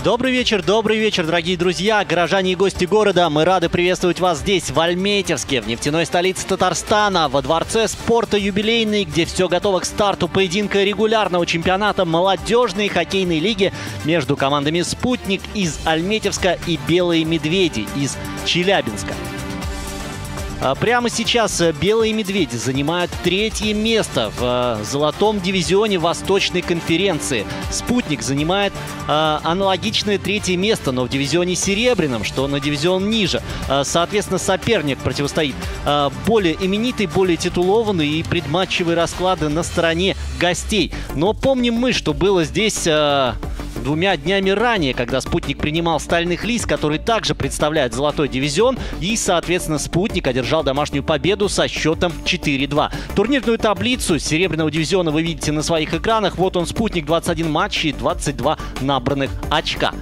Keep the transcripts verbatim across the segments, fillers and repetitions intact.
Добрый вечер, добрый вечер, дорогие друзья, горожане и гости города. Мы рады приветствовать вас здесь, в Альметьевске, в нефтяной столице Татарстана, во дворце спорта «Юбилейный», где все готово к старту поединка регулярного чемпионата молодежной хоккейной лиги между командами «Спутник» из Альметьевска и «Белые медведи» из Челябинска. Прямо сейчас «Белые медведи» занимают третье место в золотом дивизионе Восточной конференции. «Спутник» занимает э, аналогичное третье место, но в дивизионе серебряном, что на дивизион ниже. Э, соответственно, соперник противостоит э, более именитый, более титулованный, и предматчевые расклады на стороне гостей. Но помним мы, что было здесь... Э, Двумя днями ранее, когда «Спутник» принимал «Стальных лис», который также представляет золотой дивизион, и, соответственно, «Спутник» одержал домашнюю победу со счетом четыре-два. Турнирную таблицу серебряного дивизиона вы видите на своих экранах. Вот он, «Спутник», двадцать один матч и двадцать два набранных очка.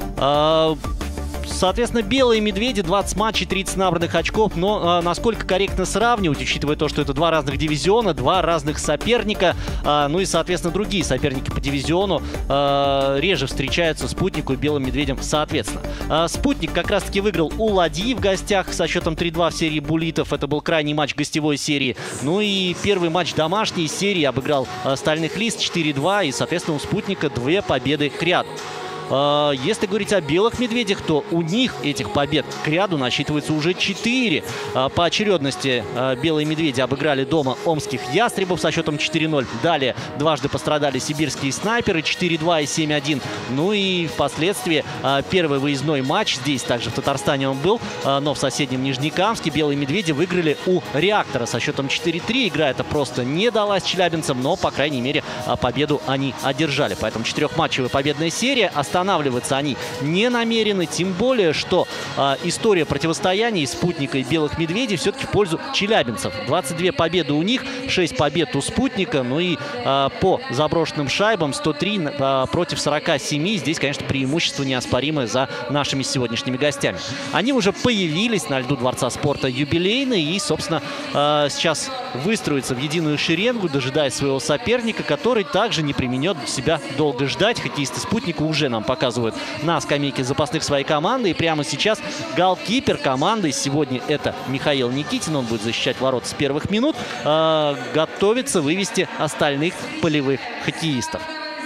Соответственно, «Белые медведи», двадцать матчей, тридцать набранных очков. Но э, насколько корректно сравнивать, учитывая то, что это два разных дивизиона, два разных соперника, э, ну и, соответственно, другие соперники по дивизиону э, реже встречаются «Спутнику» и «Белым медведям» соответственно. Э, «Спутник» как раз-таки выиграл у «Ладьи» в гостях со счетом три-два в серии буллитов. Это был крайний матч гостевой серии. Ну и первый матч домашней серии обыграл э, «Стальных лис» четыре-два. И, соответственно, у «Спутника» две победы к ряду. Если говорить о «Белых медведях», то у них этих побед к ряду насчитывается уже четыре. По очередности «Белые медведи» обыграли дома омских «Ястребов» со счетом четыре-ноль. Далее дважды пострадали сибирские «Снайперы» четыре-два и семь-один. Ну и впоследствии первый выездной матч, здесь также в Татарстане он был, но в соседнем Нижнекамске, «Белые медведи» выиграли у «Реактора» со счетом четыре-три. Игра эта просто не далась челябинцам, но, по крайней мере, победу они одержали. Поэтому четырехматчевая победная серия. Останавливаться они не намерены, тем более, что э, история противостояния «Спутника» и «Белых медведей» все-таки в пользу челябинцев. двадцать две победы у них, шесть побед у «Спутника», ну и э, по заброшенным шайбам сто три э, против сорока семи. Здесь, конечно, преимущество неоспоримое за нашими сегодняшними гостями. Они уже появились на льду дворца спорта «Юбилейный» и, собственно, э, сейчас выстроятся в единую шеренгу, дожидаясь своего соперника, который также не применет себя долго ждать. Хоккеисты «Спутника» уже нам показывают на скамейке запасных своей команды. И прямо сейчас голкипер команды, сегодня это Михаил Никитин, он будет защищать ворота с первых минут, э, готовится вывести остальных полевых хоккеистов.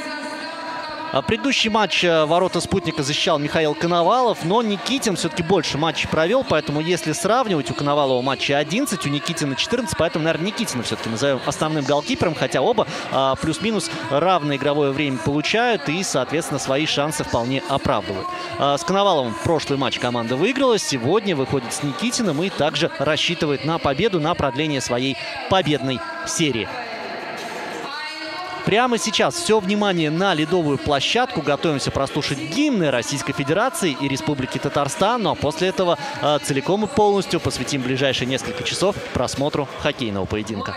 Предыдущий матч ворота «Спутника» защищал Михаил Коновалов, но Никитин все-таки больше матчей провел, поэтому если сравнивать, у Коновалова матчей одиннадцать, у Никитина четырнадцать, поэтому, наверное, Никитина все-таки назовем основным голкипером, хотя оба а, плюс-минус равное игровое время получают и, соответственно, свои шансы вполне оправдывают. А, с Коноваловым прошлый матч команда выиграла, сегодня выходит с Никитиным и также рассчитывает на победу, на продление своей победной серии. Прямо сейчас все внимание на ледовую площадку. Готовимся прослушать гимны Российской Федерации и Республики Татарстан. Ну а после этого э, целиком и полностью посвятим ближайшие несколько часов просмотру хоккейного поединка.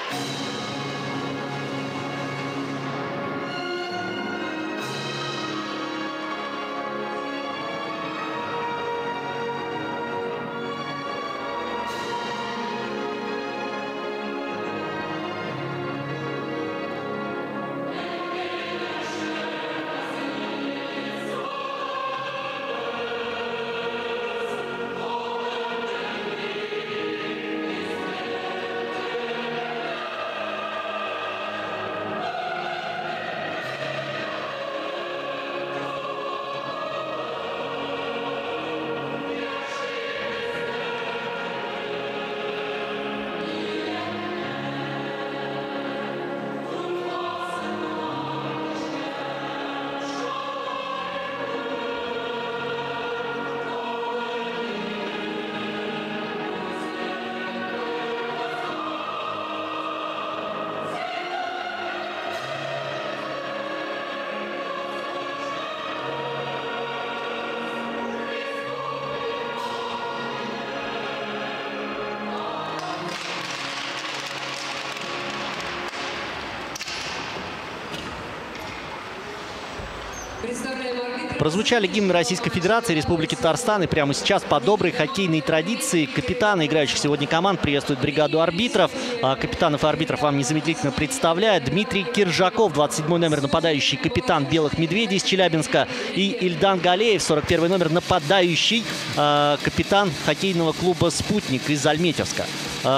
Прозвучали гимны Российской Федерации, Республики Татарстан, и прямо сейчас по доброй хоккейной традиции капитаны играющих сегодня команд приветствуют бригаду арбитров. Капитанов и арбитров вам незамедлительно представляет Дмитрий Киржаков, двадцать седьмой номер, нападающий капитан «Белых медведей» из Челябинска, и Ильдан Галеев, сорок первый номер, нападающий капитан хоккейного клуба «Спутник» из Альметьевска.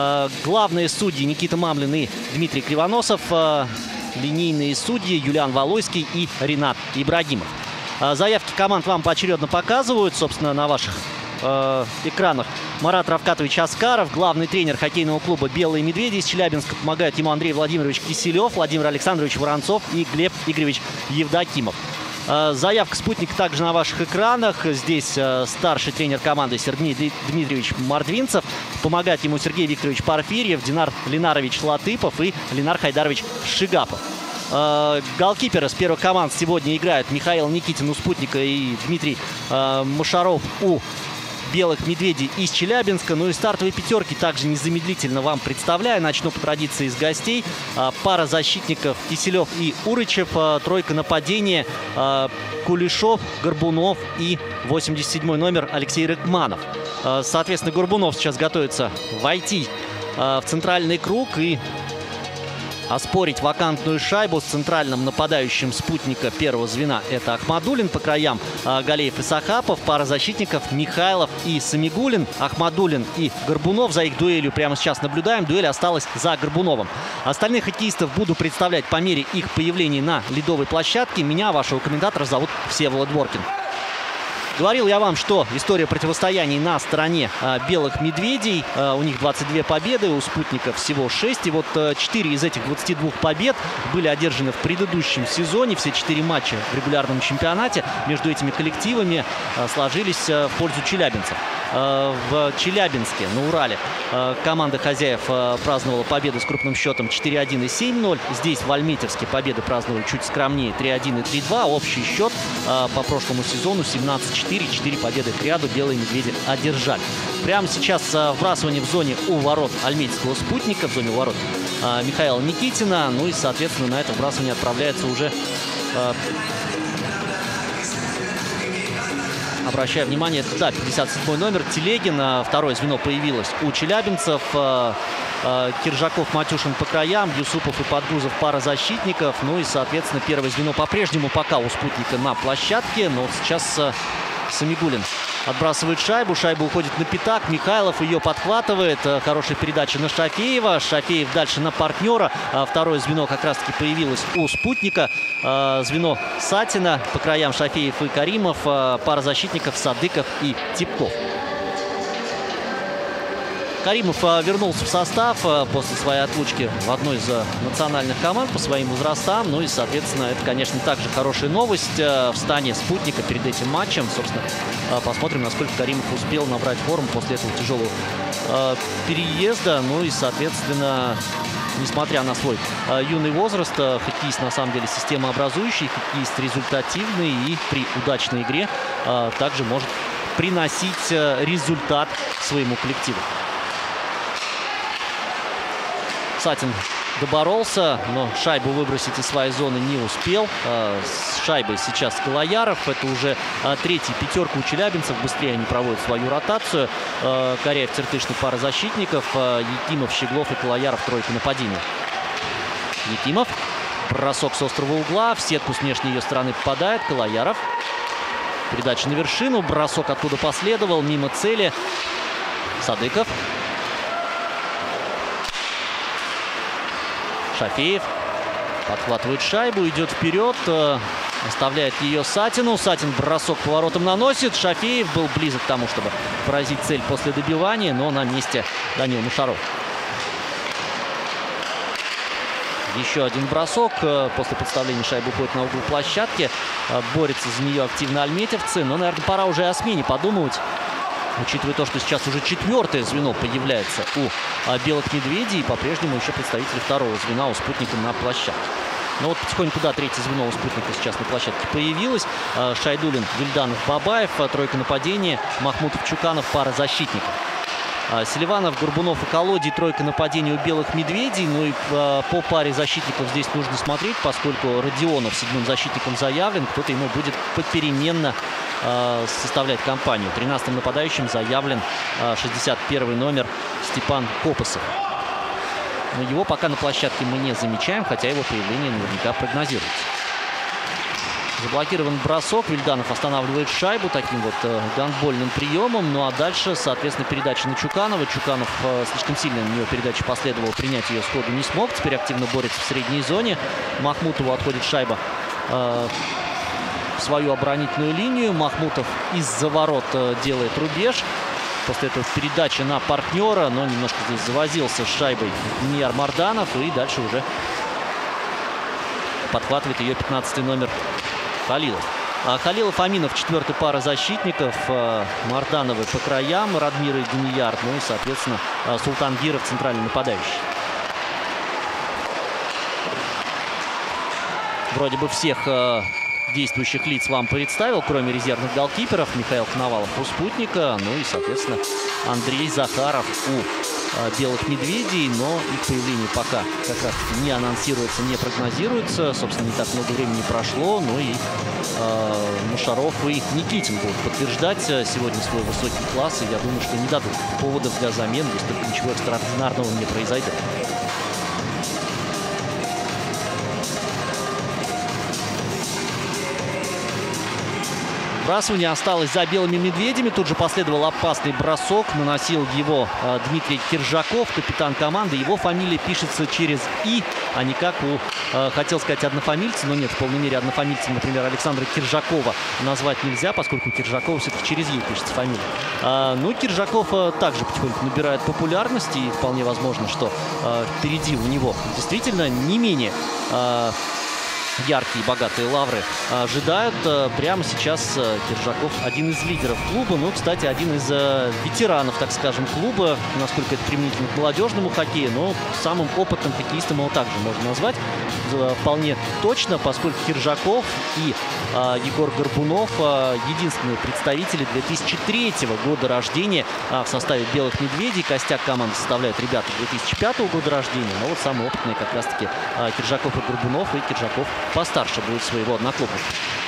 Главные судьи Никита Мамлин и Дмитрий Кривоносов, линейные судьи Юлиан Валойский и Ринат Ибрагимов. Заявки команд вам поочередно показывают, собственно, на ваших э, экранах. Марат Равкатович Аскаров, главный тренер хоккейного клуба «Белые медведи» из Челябинска. Помогает ему Андрей Владимирович Киселев, Владимир Александрович Воронцов и Глеб Игоревич Евдокимов. Э, заявка «Спутника» также на ваших экранах. Здесь э, старший тренер команды Сергей Дмитриевич Мордвинцев. Помогает ему Сергей Викторович Порфирьев, Динар Ленарович Латыпов и Ленар Хайдарович Шигапов. Э, голкиперы с первых команд сегодня играют Михаил Никитин у «Спутника» и Дмитрий э, Машаров у «Белых медведей» из Челябинска. Ну и стартовые пятерки также незамедлительно вам представляю. Начну по традиции с гостей. Э, пара защитников Киселев и Урычев. Э, тройка нападения э, Кулешов, Горбунов и восемьдесят седьмой номер Алексей Рыкманов. Э, соответственно, Горбунов сейчас готовится войти э, в центральный круг и оспорить вакантную шайбу с центральным нападающим «Спутника» первого звена. Это Ахмадулин, по краям Галеев и Сахапов. Пара защитников Михайлов и Самигулин. Ахмадулин и Горбунов. За их дуэлью прямо сейчас наблюдаем. Дуэль осталась за Горбуновым. Остальных хоккеистов буду представлять по мере их появления на ледовой площадке. Меня, вашего комментатора, зовут Всеволод Дворкин. Говорил я вам, что история противостояний на стороне а, «Белых медведей». А, у них двадцать две победы, у «Спутника» всего шесть. И вот а, четыре из этих двадцати двух побед были одержаны в предыдущем сезоне. Все четыре матча в регулярном чемпионате между этими коллективами а, сложились а, в пользу челябинцев. А, в Челябинске, на Урале, а, команда хозяев а, праздновала победу с крупным счетом четыре один и семь ноль. Здесь, в Альметьевске, победы праздновали чуть скромнее три один и три два. Общий счет а, по прошлому сезону семнадцать четыре. четыре победы к ряду «Белые медведи» одержали. Прямо сейчас вбрасывание в зоне у ворот альметьевского «Спутника», в зоне у ворот а, Михаила Никитина. Ну и, соответственно, на это вбрасывание отправляется уже, а, обращаю внимание, это, да, пятьдесят седьмой номер Телегин. А, второе звено появилось у челябинцев. А, а, Киржаков, Матюшин по краям, Юсупов и Подгузов пара защитников. Ну и, соответственно, первое звено по-прежнему пока у «Спутника» на площадке. Но вот сейчас а, Самигулин отбрасывает шайбу. Шайба уходит на пятак. Михайлов ее подхватывает. Хорошая передача на Шафеева. Шафеев дальше на партнера. Второе звено как раз-таки появилось у «Спутника». Звено Сатина. По краям Шафеев и Каримов. Пара защитников Садыков и Типков. Каримов вернулся в состав после своей отлучки в одной из национальных команд по своим возрастам. Ну и, соответственно, это, конечно, также хорошая новость в стане «Спутника» перед этим матчем. Собственно, посмотрим, насколько Каримов успел набрать форму после этого тяжелого переезда. Ну и, соответственно, несмотря на свой юный возраст, хоккеист, на самом деле, системообразующий, хоккеист результативный и при удачной игре также может приносить результат своему коллективу. Сатин доборолся, но шайбу выбросить из своей зоны не успел. С шайбой сейчас Калаяров. Это уже третья пятерка у челябинцев. Быстрее они проводят свою ротацию. Коряев, Циртышный, пара защитников. Якимов, Щеглов и Калаяров, тройка нападения. Якимов. Бросок с острого угла. В сетку с внешней ее стороны попадает. Калаяров. Передача на вершину. Бросок оттуда последовал. Мимо цели. Садыков. Шафеев подхватывает шайбу, идет вперед, оставляет ее Сатину. Сатин бросок поворотом наносит. Шафеев был близок к тому, чтобы поразить цель после добивания, но на месте Данил Мушаров. Еще один бросок. После подставления шайбы уходит на угол площадки. Борется за нее активно альметьевцы. Но, наверное, пора уже о смене подумывать. Учитывая то, что сейчас уже четвертое звено появляется у а, белых медведей, и по-прежнему еще представители второго звена у спутника на площадке. Но вот потихоньку, да, третье звено у спутника сейчас на площадке появилось. А, Шайдулин, Вильданов, Бабаев, а, тройка нападения, Махмутов, Чуканов, пара защитников. А, Селиванов, Горбунов и Колодий, тройка нападения у белых медведей. Ну и а, по паре защитников здесь нужно смотреть, поскольку Родионов седьмым защитником заявлен, кто-то ему будет попеременно составлять компанию. тринадцатым нападающим заявлен шестьдесят первый номер Степан Копосов. Но его пока на площадке мы не замечаем, хотя его появление наверняка прогнозируется. Заблокирован бросок. Вильданов останавливает шайбу таким вот э, гандбольным приемом. Ну а дальше, соответственно, передача на Чуканова. Чуканов э, слишком сильно на него передача последовала, принять ее сходу не смог. Теперь активно борется в средней зоне. Махмутову отходит шайба э, в свою оборонительную линию. Махмутов из-за ворот э, делает рубеж. После этого передача на партнера, но немножко здесь завозился с шайбой Данияр Марданов. И дальше уже подхватывает ее пятнадцатый номер Халилов. А Халилов, Аминов, четвертая пара защитников. А, Мардановы по краям, Радмир и Данияр. Ну и, соответственно, а, Султангиров, центральный нападающий. Вроде бы всех а, действующих лиц вам представил, кроме резервных голкиперов. Михаил Коновалов у спутника. Ну и, соответственно, Андрей Захаров у а, белых медведей. Но их появление пока как раз не анонсируется, не прогнозируется. Собственно, не так много времени прошло. Ну и а, Мушаров и Никитин будут подтверждать сегодня свой высокий класс. И я думаю, что не дадут поводов для замен, если только ничего экстраординарного не произойдет. Вбрасывание осталось за белыми медведями. Тут же последовал опасный бросок. Наносил его э, Дмитрий Киржаков, капитан команды. Его фамилия пишется через «и», а не как у, э, хотел сказать, однофамильца. Но нет, в полной мере однофамильцем, например, Александра Киржакова назвать нельзя, поскольку у Киржакова все-таки через «е» пишется фамилия. А, ну, Киржаков э, также потихоньку набирает популярность. И вполне возможно, что э, впереди у него действительно не менее... Э, яркие, богатые лавры ожидают. Прямо сейчас Киржаков один из лидеров клуба. Ну, кстати, один из ветеранов, так скажем, клуба. Насколько это применительно к молодежному хоккею. Но самым опытным хоккеистом его также можно назвать. Вполне точно, поскольку Киржаков и Егор Горбунов единственные представители две тысячи третьего года рождения в составе белых медведей. Костяк команды составляют ребята две тысячи пятого года рождения. Но вот самые опытные как раз-таки Киржаков и Горбунов. И Киржаков постарше будет своего одноклубника.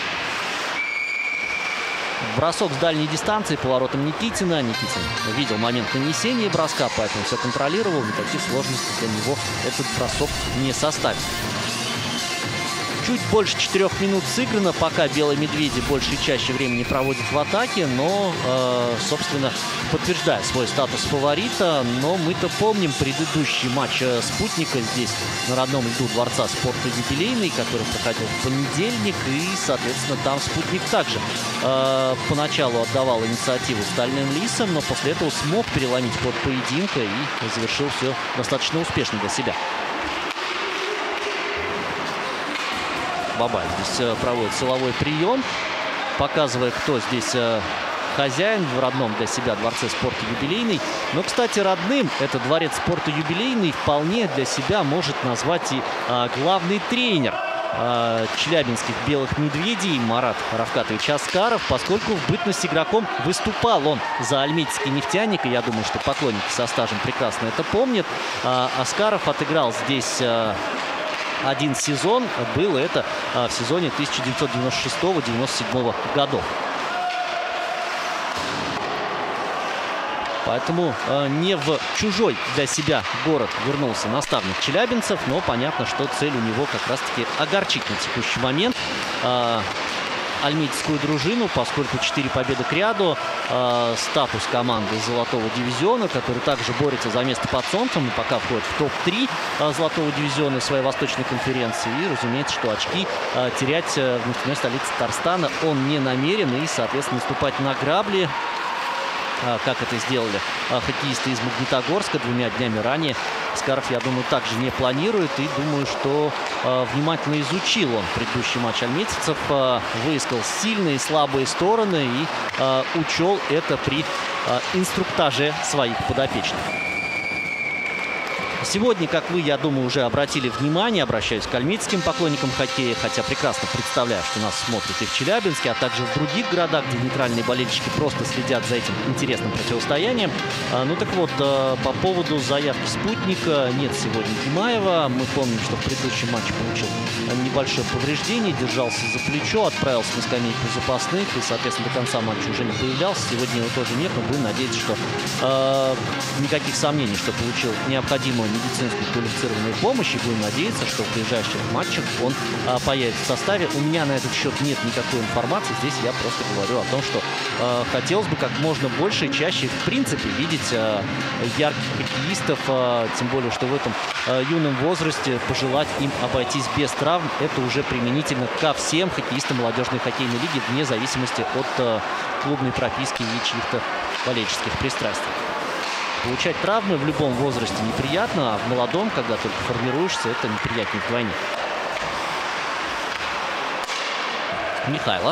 Бросок с дальней дистанции поворотом Никитина. Никитин видел момент нанесения броска, поэтому все контролировал. Никаких сложностей для него этот бросок не составит. Чуть больше четырех минут сыграно, пока белые медведи больше и чаще времени проводят в атаке, но, э, собственно, подтверждая свой статус фаворита. Но мы-то помним предыдущий матч «Спутника» здесь, на родном льду Дворца спорта «Юбилейный», который проходил в понедельник. И, соответственно, там «Спутник» также э, поначалу отдавал инициативу «Стальным лисам», но после этого смог переломить ход поединка и завершил все достаточно успешно для себя. Бабай здесь проводит силовой прием, показывая, кто здесь хозяин в родном для себя Дворце спорта «Юбилейный». Но, кстати, родным этот Дворец спорта «Юбилейный» вполне для себя может назвать и а, главный тренер э, челябинских белых медведей Марат Равкатович Аскаров, поскольку в бытность игроком выступал он за альметьевский «Нефтяник», и я думаю, что поклонники со стажем прекрасно это помнят. Э, Аскаров отыграл здесь э, один сезон, было это э, в сезоне тысяча девятьсот девяносто шестого — девяносто седьмого годов. Поэтому э, не в чужой для себя город вернулся наставник челябинцев, но понятно, что цель у него как раз-таки огорчить на текущий момент э, альметьевскую дружину, поскольку четыре победы к ряду, э, статус команды золотого дивизиона, который также борется за место под солнцем и пока входит в топ три э, золотого дивизиона своей восточной конференции. И, разумеется, что очки э, терять э, в нефтяной столице Татарстана он не намерен и, соответственно, наступать на грабли, как это сделали хоккеисты из Магнитогорска двумя днями ранее, Аскаров, я думаю, также не планирует. И думаю, что э, внимательно изучил он предыдущий матч альметьевцев, э, выискал сильные и слабые стороны и э, учел это при э, инструктаже своих подопечных. Сегодня, как вы, я думаю, уже обратили внимание, обращаюсь к альметьевским поклонникам хоккея, хотя прекрасно представляю, что нас смотрят и в Челябинске, а также в других городах, где нейтральные болельщики просто следят за этим интересным противостоянием. Ну так вот, по поводу заявки спутника: нет сегодня Гимаева. Мы помним, что в предыдущем матче получил небольшое повреждение, держался за плечо, отправился на скамейку запасных и, соответственно, до конца матча уже не появлялся. Сегодня его тоже нет, но будем надеяться, что э, никаких сомнений, что получил необходимую медицинскую квалифицированную помощь, и будем надеяться, что в ближайших матчах он а, появится в составе. У меня на этот счет нет никакой информации. Здесь я просто говорю о том, что а, хотелось бы как можно больше и чаще, в принципе, видеть а, ярких хоккеистов, а, тем более, что в этом а, юном возрасте пожелать им обойтись без травм. Это уже применительно ко всем хоккеистам молодежной хоккейной лиги, вне зависимости от а, клубной прописки и чьих-то болельческих пристрастий. Получать травмы в любом возрасте неприятно, а в молодом, когда только формируешься, это неприятнее вдвойне. Михайлов.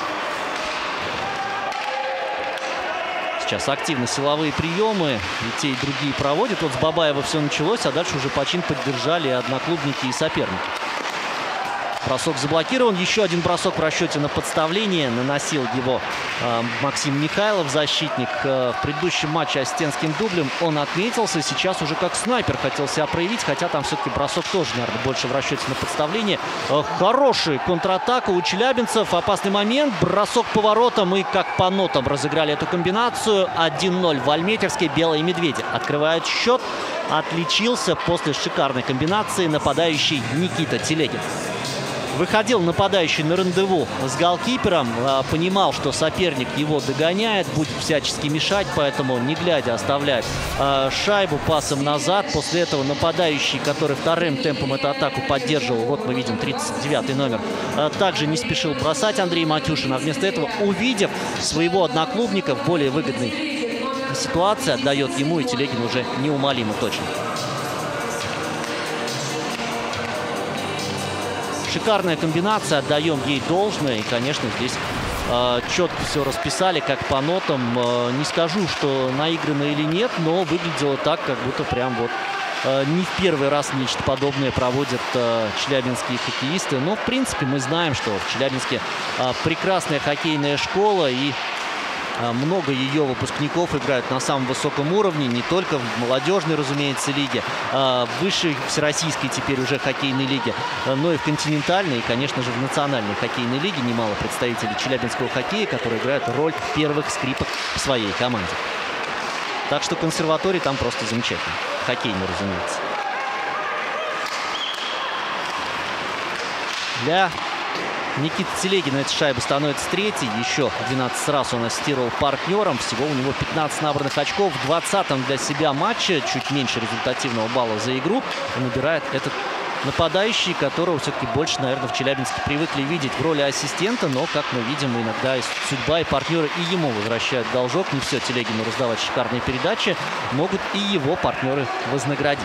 Сейчас активно силовые приемы и те, и другие проводят. Вот с Бабаева все началось, а дальше уже почин поддержали и одноклубники, и соперники. Бросок заблокирован. Еще один бросок в расчете на подставление. Наносил его э, Максим Михайлов, защитник. Э, в предыдущем матче ассистентским дублем он отметился. Сейчас уже как снайпер хотел себя проявить. Хотя там все-таки бросок тоже, наверное, больше в расчете на подставление. Э, хорошая контратака у челябинцев. Опасный момент. Бросок поворотом. И как по нотам разыграли эту комбинацию. один ноль в альметьевске. Белые медведи открывают счет. Отличился после шикарной комбинации нападающий Никита Телегин. Выходил нападающий на рандеву с голкипером, понимал, что соперник его догоняет, будет всячески мешать, поэтому, не глядя, оставляет шайбу пасом назад. После этого нападающий, который вторым темпом эту атаку поддерживал, вот мы видим тридцать девятый номер, также не спешил бросать Андрей Матюшин, а вместо этого, увидев своего одноклубника в более выгодной ситуации, отдает ему, и Телегин уже неумолимо точно. Шикарная комбинация, отдаем ей должное. И, конечно, здесь э, четко все расписали, как по нотам. Э, не скажу, что наиграно или нет, но выглядело так, как будто прям вот э, не в первый раз нечто подобное проводят э, челябинские хоккеисты. Но, в принципе, мы знаем, что в Челябинске э, прекрасная хоккейная школа, и много ее выпускников играют на самом высоком уровне, не только в молодежной, разумеется, лиге, в высшей всероссийской теперь уже хоккейной лиге, но и в континентальной, и, конечно же, в национальной хоккейной лиге немало представителей челябинского хоккея, которые играют роль первых скрипок в своей команде. Так что консерваторий там просто замечательный. Хоккейный, разумеется. Для Никита Телегина эта шайба становится третьей. Еще двенадцать раз он ассистировал партнерам. Всего у него пятнадцать набранных очков. В двадцатом для себя матче, чуть меньше результативного балла за игру, набирает этот нападающий, которого все-таки больше, наверное, в Челябинске привыкли видеть в роли ассистента. Но, как мы видим, иногда и судьба, и партнеры и ему возвращают должок. Не все Телегину раздавать шикарные передачи. Могут и его партнеры вознаградить.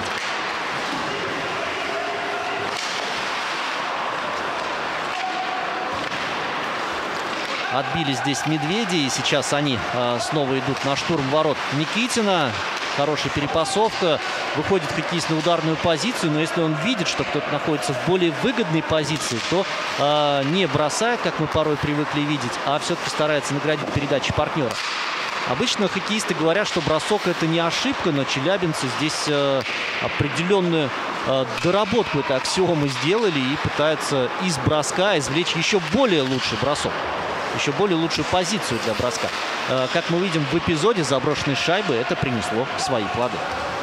Отбили здесь медведи, и сейчас они э, снова идут на штурм ворот Никитина. хорошая перепасовка. Выходит хоккеист на ударную позицию, но если он видит, что кто-то находится в более выгодной позиции, то э, не бросает, как мы порой привыкли видеть, а все-таки старается наградить передачи партнера. Обычно хоккеисты говорят, что бросок — это не ошибка, но челябинцы здесь э, определенную э, доработку этой аксиомы сделали и пытаются из броска извлечь еще более лучший бросок, еще более лучшую позицию для броска. Э, как мы видим в эпизоде заброшенной шайбы, это принесло свои плоды.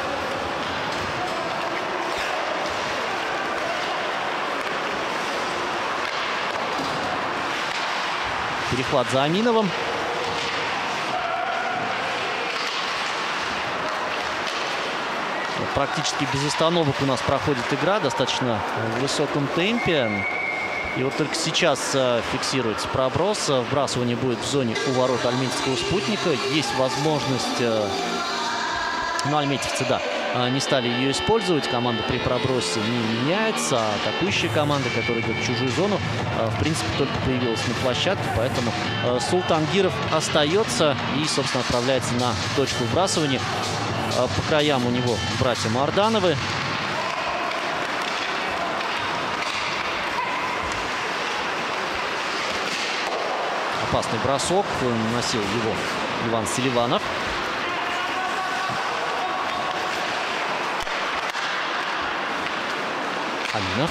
Перехват за Аминовым. Практически без остановок у нас проходит игра, достаточно в высоком темпе. И вот только сейчас э, фиксируется проброс. Вбрасывание будет в зоне у ворот альметьевского спутника. Есть возможность... Э, ну, альметьевцы, да, э, не стали ее использовать. Команда при пробросе не меняется. А атакующая команда, которая идет в чужую зону, э, в принципе, только появилась на площадке. Поэтому э, Султангиров остается и, собственно, отправляется на точку вбрасывания. По краям у него братья Мардановы. Опасный бросок. Наносил его Иван Селиванов. Аминов.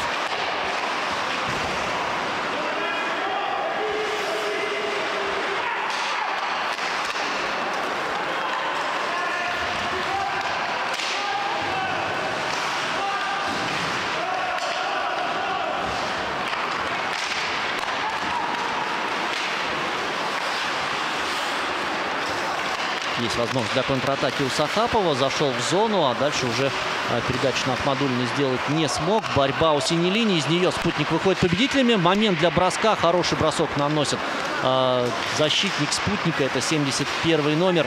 Есть возможность для контратаки у Сахапова. Зашел в зону, а дальше уже передачу на Ахмадуллина сделать не смог. Борьба у синей линии. Из нее Спутник выходит победителями. Момент для броска. Хороший бросок наносит э, защитник Спутника. Это семьдесят первый номер.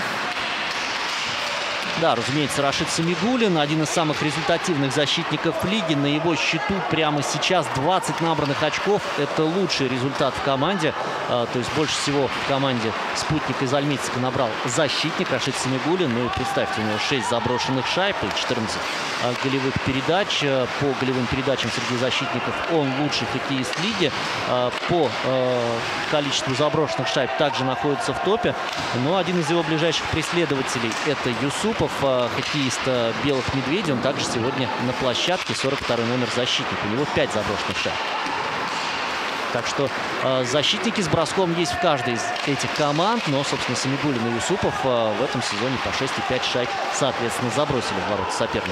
Да, разумеется, Рашид Самигуллин, один из самых результативных защитников лиги. На его счету прямо сейчас двадцать набранных очков. Это лучший результат в команде. А, то есть больше всего в команде Спутник из Альметьевска набрал защитник Рашид Самигуллин. Ну и представьте, у него шесть заброшенных шайб и четырнадцать а, голевых передач. А, по голевым передачам среди защитников он лучший хоккеист лиги. А, по а, количеству заброшенных шайб также находится в топе. Но один из его ближайших преследователей — это Юсупов, хоккеист белых медведей. Он также сегодня на площадке, сорок второй номер защитник. У него пять заброшенных шайб. Так что э, защитники с броском есть в каждой из этих команд. Но, собственно, Самигуллин и Юсупов э, в этом сезоне по шесть и пять шайб, соответственно, забросили в ворота соперника.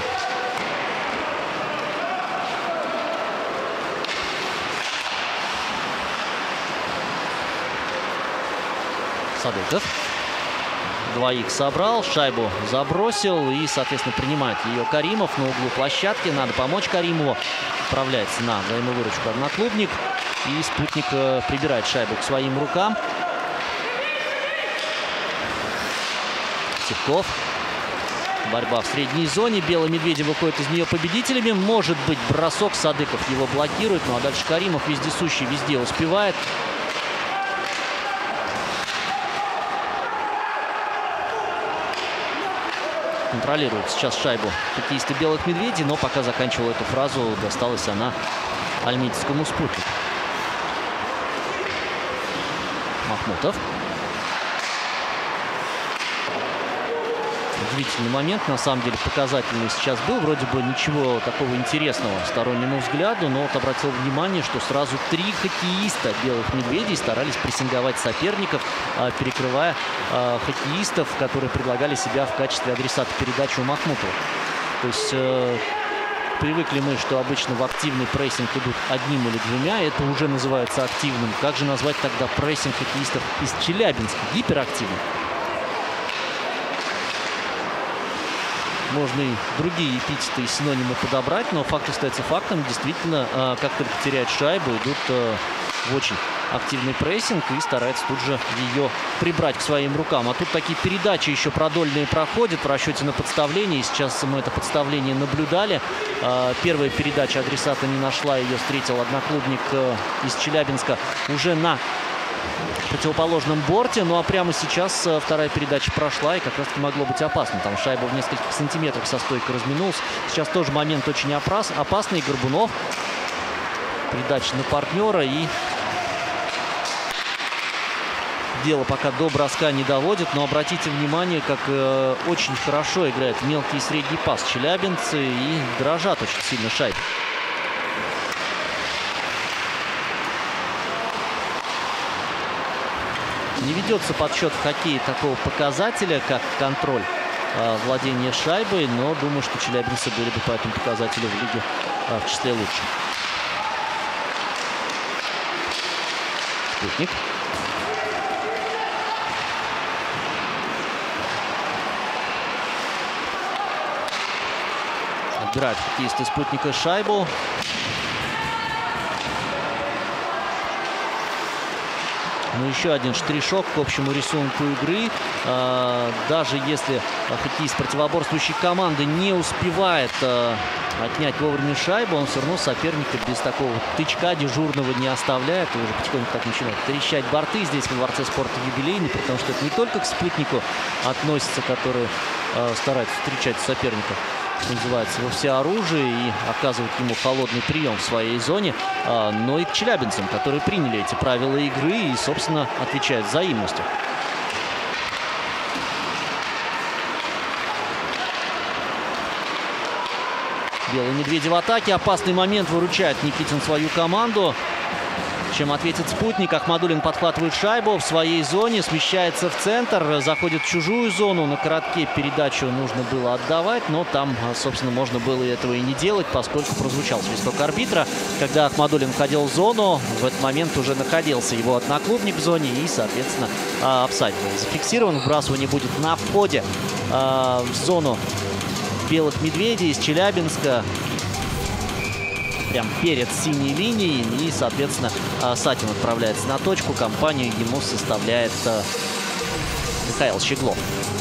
Садыков. Двоих собрал, шайбу забросил и, соответственно, принимает ее Каримов на углу площадки. Надо помочь Каримову. Отправляется на взаимовыручку одноклубник. И Спутник э, прибирает шайбу к своим рукам. Цепков. Борьба в средней зоне. Белые медведи выходят из нее победителями. Может быть, бросок. Садыков его блокирует. Ну а дальше Каримов вездесущий, везде успевает. Контролирует сейчас шайбу хоккеисты белых медведей, но пока заканчивал эту фразу, досталась она альметьевскому Спутнику. Махмутов. Удивительный момент, на самом деле показательный сейчас был. Вроде бы ничего такого интересного стороннему взгляду, но вот обратил внимание, что сразу три хоккеиста белых медведей старались прессинговать соперников, перекрывая хоккеистов, которые предлагали себя в качестве адресата передачи у Махмутова. То есть э, привыкли мы, что обычно в активный прессинг идут одним или двумя. Это уже называется активным. Как же назвать тогда прессинг хоккеистов из Челябинска? Гиперактивным. Можно и другие эпитеты и синонимы подобрать, но факт остается фактом. Действительно, как только теряют шайбу, идут в очень активный прессинг и стараются тут же ее прибрать к своим рукам. А тут такие передачи еще продольные проходят в расчете на подставление. И сейчас мы это подставление наблюдали. Первая передача адресата не нашла, ее встретил одноклубник из Челябинска. Уже на противоположном борте. Ну а прямо сейчас вторая передача прошла, и как раз таки могло быть опасно. Там шайба в нескольких сантиметрах со стойкой разминулась. Сейчас тоже момент очень опасный. Горбунов. Передача на партнера, и дело пока до броска не доводит. Но обратите внимание, как э, очень хорошо играет мелкий и средний пас челябинцы, и дрожат очень сильно шайбы. Не ведется подсчет в хоккее такого показателя, как контроль э, владения шайбой, но думаю, что челябинцы были бы по этому показателю в лиге э, в числе лучших. Спутник. Отбирают хоккеисты Спутника шайбу. Ну, еще один штришок к общему рисунку игры. А, даже если хоккеист противоборствующей команды не успевает а, отнять вовремя шайбу, он все равно соперника без такого тычка дежурного не оставляет. И уже потихоньку так начинает трещать борты здесь во Дворце спорта юбилейный, потому что это не только к Спутнику относится, который а, старается встречать соперника, что называется, во всеоружии, и оказывает ему холодный прием в своей зоне, но и к челябинцам, которые приняли эти правила игры и, собственно, отвечают взаимностью. Белые медведи в атаке. Опасный момент, выручает Никитин свою команду. Чем ответит Спутник. Ахмадуллин подхватывает шайбу в своей зоне, смещается в центр, заходит в чужую зону. На коротке передачу нужно было отдавать, но там, собственно, можно было этого и не делать, поскольку прозвучал свисток арбитра. Когда Ахмадуллин входил в зону, в этот момент уже находился его одноклубник в зоне, и, соответственно, офсайд был зафиксирован. Вбрасывание будет на входе в зону белых медведей из Челябинска. Прям перед синей линией. И, соответственно, Сатин отправляется на точку. Компанию ему составляет Михаил Щеглов.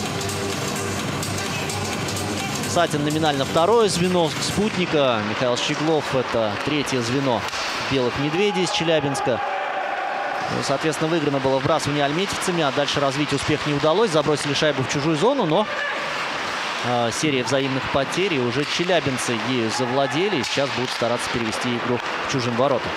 Сатин номинально второе звено Спутника. Михаил Щеглов — это третье звено белых медведей из Челябинска. Ну, соответственно, выиграно было вбрасывание альметьевцами, а дальше развить успех не удалось. Забросили шайбу в чужую зону, но серия взаимных потерь, и уже челябинцы ею завладели, и сейчас будут стараться перевести игру к чужим воротам.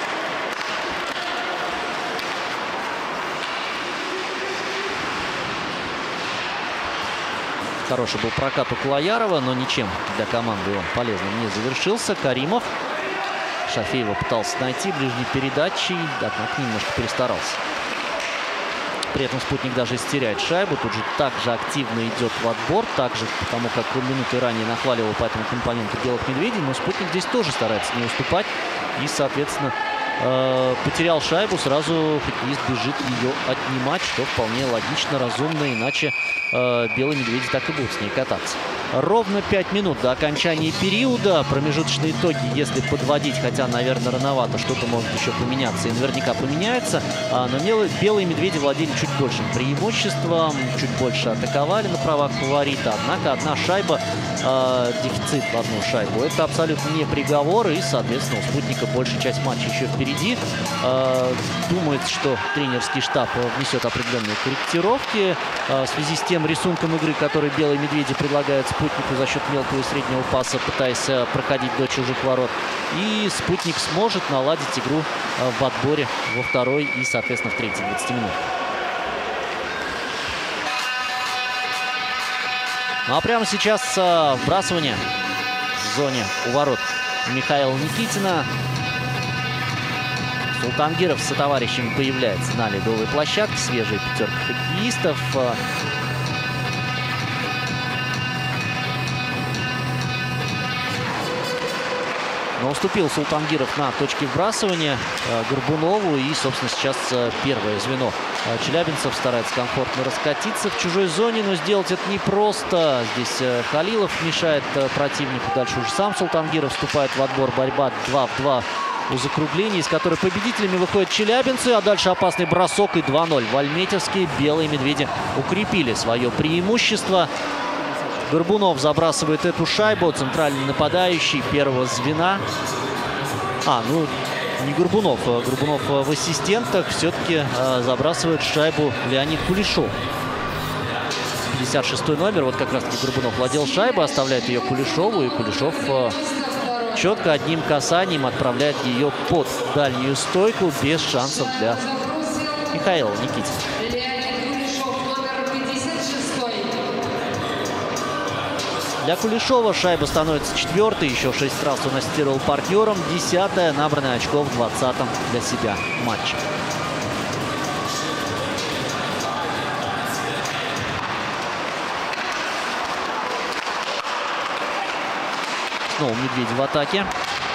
Хороший был прокат у Клоярова, но ничем для команды он полезным не завершился. Каримов Шафеева пытался найти ближней передачей, однако немножко перестарался. При этом Спутник даже истеряет шайбу. Тут же также активно идет в отбор. Так же, потому как минуты ранее нахваливал по этому компоненту белых медведей. Но Спутник здесь тоже старается не уступать. И, соответственно, э, потерял шайбу. Сразу хоккеист бежит ее отнимать, что вполне логично, разумно. Иначе э, белые медведи так и будут с ней кататься. Ровно пять минут до окончания периода. Промежуточные итоги, если подводить, хотя, наверное, рановато, что-то может еще поменяться и наверняка поменяется. А, но белые медведи владели чуть большим преимуществом, чуть больше атаковали на правах фаворита. Однако одна шайба, э, дефицит в одну шайбу, это абсолютно не приговор. И, соответственно, у Спутника большая часть матча еще впереди. Э, думается, что тренерский штаб внесет определенные корректировки э, в связи с тем рисунком игры, который белые медведи предлагают Спутнику за счет мелкого и среднего паса, пытаясь проходить до чужих ворот. И Спутник сможет наладить игру в отборе во второй и, соответственно, в третьей двадцати минут. Ну а прямо сейчас вбрасывание в зоне у ворот Михаила Никитина. Султангиров со товарищами появляется на ледовой площадке. Свежая пятерка хоккеистов. Но уступил Султангиров на точке вбрасывания э, Горбунову. И, собственно, сейчас э, первое звено э, челябинцев старается комфортно раскатиться в чужой зоне. Но сделать это непросто. Здесь э, Халилов мешает э, противнику. Дальше уже сам Султангиров вступает в отбор. Борьба два в два у закруглений, из которой победителями выходят челябинцы. А дальше опасный бросок и два ноль. В Альметьевске белые медведи укрепили свое преимущество. Горбунов забрасывает эту шайбу. Центральный нападающий первого звена. А, ну, Не Горбунов. Горбунов в ассистентах. Все-таки э, забрасывает шайбу Леонид Кулешов. пятьдесят шестой номер. Вот как раз-таки Горбунов владел шайбой, оставляет ее Кулешову. И Кулешов э, четко одним касанием отправляет ее под дальнюю стойку без шансов для Михаила Никитина. Для Кулешова шайба становится четвертой. Еще шесть раз он ассистировал партнером. Десятая набранная очков в двадцатом для себя матче. Снова Медведев в атаке.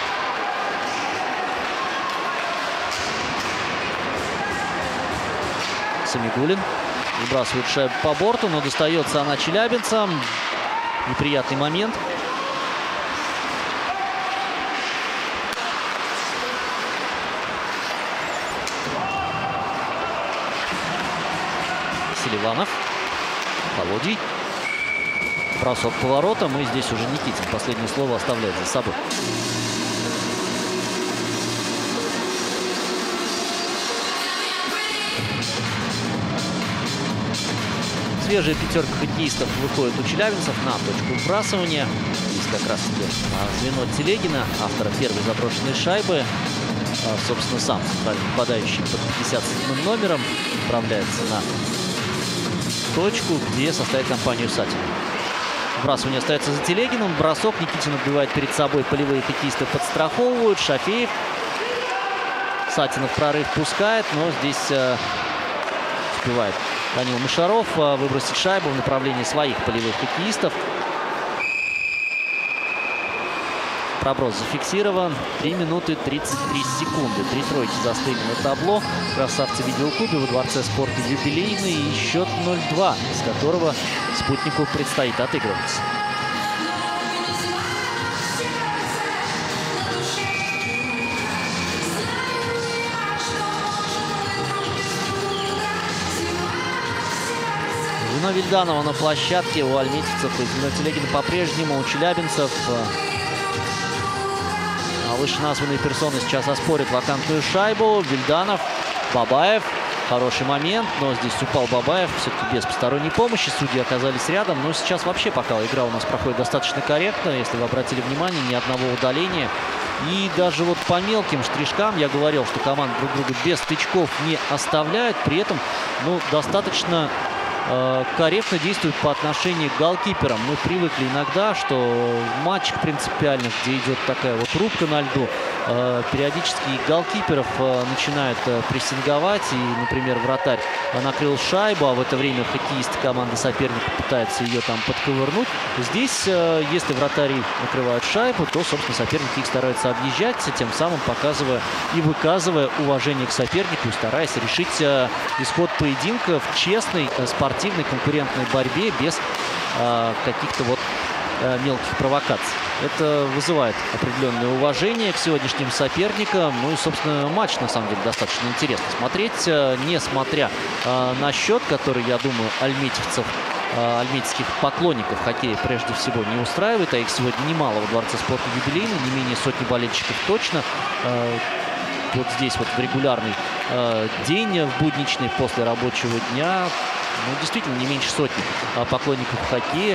Самигуллин выбрасывает шайбу по борту, но достается она челябинцам. Неприятный момент. Селиванов. Володей. Бросок поворотом. И здесь уже Никитин последнее слово оставляет за собой. Свежая пятерка хоккеистов выходит у челябинцев на точку вбрасывания. Здесь как раз таки звено Телегина, автора первой заброшенной шайбы. Собственно, сам центральный нападающий под пятьдесят седьмым номером отправляется на точку, где составит компанию Сатина. Вбрасывание остается за Телегиным. Бросок Никитин отбивает перед собой. Полевые хоккеисты подстраховывают. Шафеев. Сатинов прорыв пускает, но здесь э, успевает Данил Мышаров выбросить шайбу в направлении своих полевых хоккеистов. Проброс зафиксирован. три минуты тридцать три секунды. Три тройки застыли на табло. Красавцы в видеоклубе во Дворце спорта юбилейный. И счет ноль-два, с которого Спутнику предстоит отыгрываться. Звено Вильданова на площадке у альметьевцев. И звено Телегина по-прежнему у челябинцев. А вышеназванные персоны сейчас оспорят вакантную шайбу. Вильданов, Бабаев. Хороший момент, но здесь упал Бабаев. Все-таки без посторонней помощи. Судьи оказались рядом. Но сейчас вообще пока игра у нас проходит достаточно корректно. Если вы обратили внимание, ни одного удаления. И даже вот по мелким штришкам я говорил, что команды друг друга без стычков не оставляют. При этом, ну, достаточно э, корректно действуют по отношению к голкиперам. Мы привыкли иногда, что в матчах принципиальных, где идет такая вот рубка на льду, э, периодически голкиперов э, начинают э, прессинговать. И, например, вратарь накрыл шайбу, а в это время хоккеисты команды соперника пытаются ее там подковырнуть. Здесь, э, если вратари накрывают шайбу, то, собственно, соперники их стараются объезжать, тем самым показывая и выказывая уважение к сопернику, и стараясь решить э, исход поединка в честной, э, спортивной, конкурентной борьбе без э, каких-то вот э, мелких провокаций. Это вызывает определенное уважение к сегодняшним соперникам. Ну и, собственно, матч, на самом деле, достаточно интересно смотреть, э, несмотря э, на счет, который, я думаю, альметьевцев, альметьевских поклонников хоккея прежде всего не устраивает, а их сегодня немало во Дворце спорта юбилейный, не менее сотни болельщиков точно. Вот здесь вот в регулярный день, в будничный, после рабочего дня, ну, действительно, не меньше сотни поклонников хоккея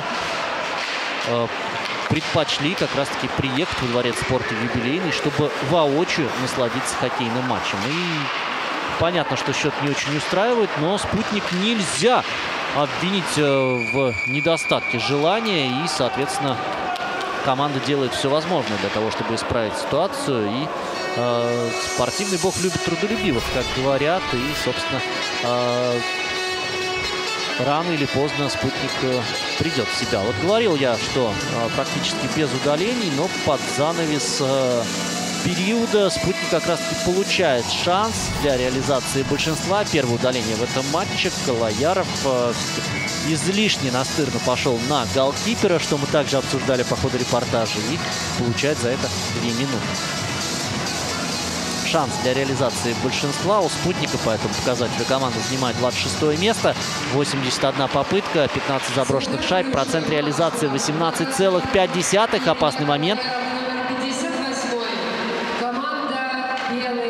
предпочли как раз-таки приехать во Дворец спорта юбилейный, чтобы воочию насладиться хоккейным матчем. И понятно, что счет не очень устраивает, но «Спутник» нельзя обвинить в недостатке желания. И, соответственно, команда делает все возможное для того, чтобы исправить ситуацию. И э, спортивный бог любит трудолюбивых, как говорят. И, собственно, э, рано или поздно «Спутник» придет в себя. Вот говорил я, что э, практически без удалений, но под занавес э, периода «Спутник» как раз-таки получает шанс для реализации большинства. Первое удаление в этом матче. Калаяров э, излишне настырно пошел на голкипера, что мы также обсуждали по ходу репортажа, и получает за это две минуты. Шанс для реализации большинства у «Спутника», по этому показателю команда занимает двадцать шестое место. восемьдесят одна попытка, пятнадцать заброшенных шайб, процент реализации восемнадцать целых пять десятых. Опасный момент. пятьдесят восьмой. Команда «Белый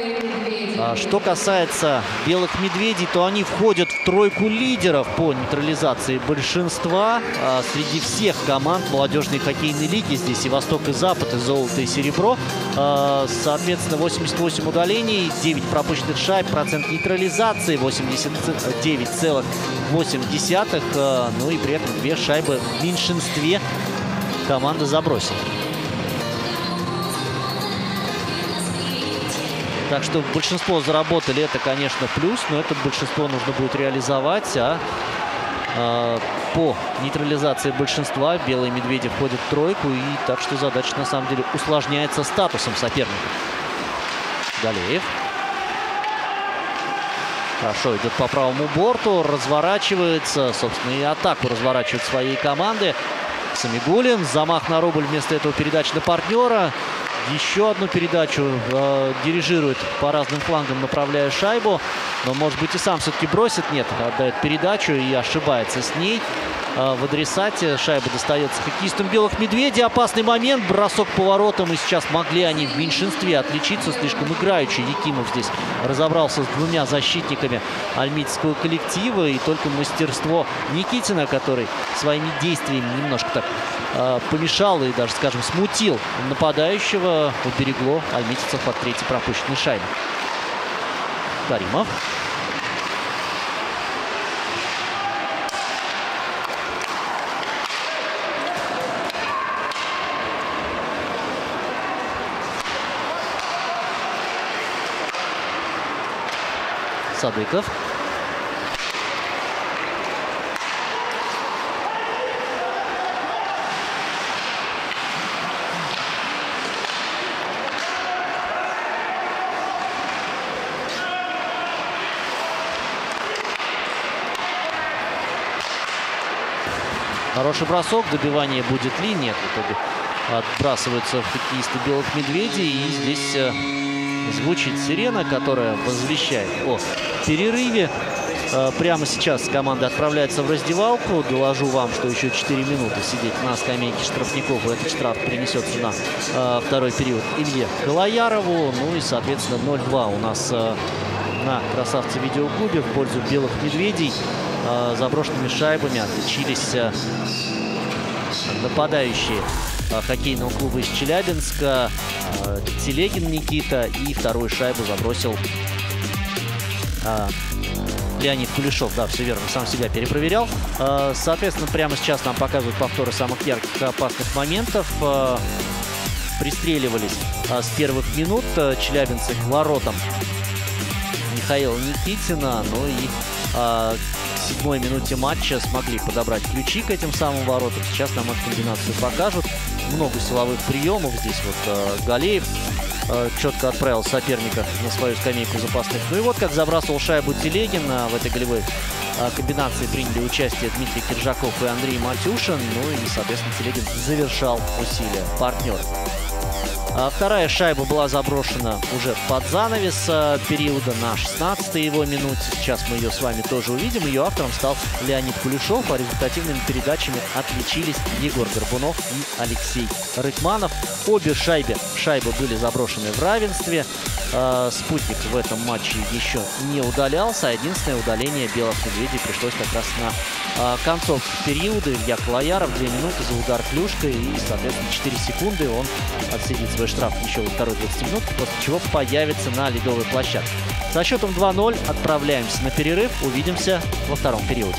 Что касается белых медведей, то они входят в тройку лидеров по нейтрализации большинства. Среди всех команд молодежной хоккейной лиги, здесь и Восток, и Запад, и золото, и серебро. Соответственно, восемьдесят восемь удалений, девять пропущенных шайб, процент нейтрализации восемьдесят девять целых восемь десятых. Ну и при этом две шайбы в меньшинстве команда забросила. Так что большинство заработали, это, конечно, плюс, но это большинство нужно будет реализовать. А э, по нейтрализации большинства белые медведи входят в тройку. И так что задача, на самом деле, усложняется статусом соперника. Галеев. Хорошо идет по правому борту, разворачивается, собственно, и атаку разворачивает своей команды. Самигуллин, замах на рубль, вместо этого передача на партнера. Еще одну передачу э, дирижирует по разным флангам, направляя шайбу. Но, может быть, и сам все-таки бросит. Нет, отдает передачу и ошибается с ней. Э, в адресате шайба достается хоккеистам белых медведей. Опасный момент, бросок поворотом. И сейчас могли они в меньшинстве отличиться. Слишком играючи Якимов здесь разобрался с двумя защитниками альмитского коллектива. И только мастерство Никитина, который своими действиями немножко так э, помешал и даже, скажем, смутил нападающего, уберегло альмитицев от третьей пропущенной шайбы. Каримов. Садыков. Хороший бросок. Добивание будет ли? Нет. В итоге отбрасываются хоккеисты белых медведей. И здесь э, звучит сирена, которая возвещает о перерыве. Э, прямо сейчас команда отправляется в раздевалку. Доложу вам, что еще четыре минуты сидеть на скамейке штрафников. И этот штраф перенесется на э, второй период Илье Колоярову. Ну и, соответственно, ноль-два у нас э, на красавце видеоклубе в пользу белых медведей. Заброшенными шайбами отличились нападающие хоккейного клуба из Челябинска. Телегин Никита. И вторую шайбу забросил Леонид Кулешов. Да, все верно, сам себя перепроверял. Соответственно, прямо сейчас нам показывают повторы самых ярких и опасных моментов. Пристреливались с первых минут челябинцы к воротам Михаила Никитина. Ну и в седьмой минуте матча смогли подобрать ключи к этим самым воротам. Сейчас нам эту комбинацию покажут. Много силовых приемов. Здесь вот э, Галеев э, четко отправил соперника на свою скамейку запасных. Ну и вот как забрасывал шайбу Телегин. В этой голевой э, комбинации приняли участие Дмитрий Киржаков и Андрей Матюшин. Ну и, соответственно, Телегин завершал усилия партнера. А вторая шайба была заброшена уже под занавес периода на шестнадцатой его минуте. Сейчас мы ее с вами тоже увидим. Ее автором стал Леонид Кулешов, а результативными передачами отличились Егор Горбунов и Алексей Рыкманов. Обе шайбы, шайбы были заброшены в равенстве. Спутник в этом матче еще не удалялся. Единственное удаление белых медведей пришлось как раз на концовке периода. Илья Колояров две минуты за удар клюшкой. И, соответственно, четыре секунды он отсидит свой штраф еще во второй двадцати минутке, после чего появится на ледовой площадке. Со счетом два ноль отправляемся на перерыв. Увидимся во втором периоде.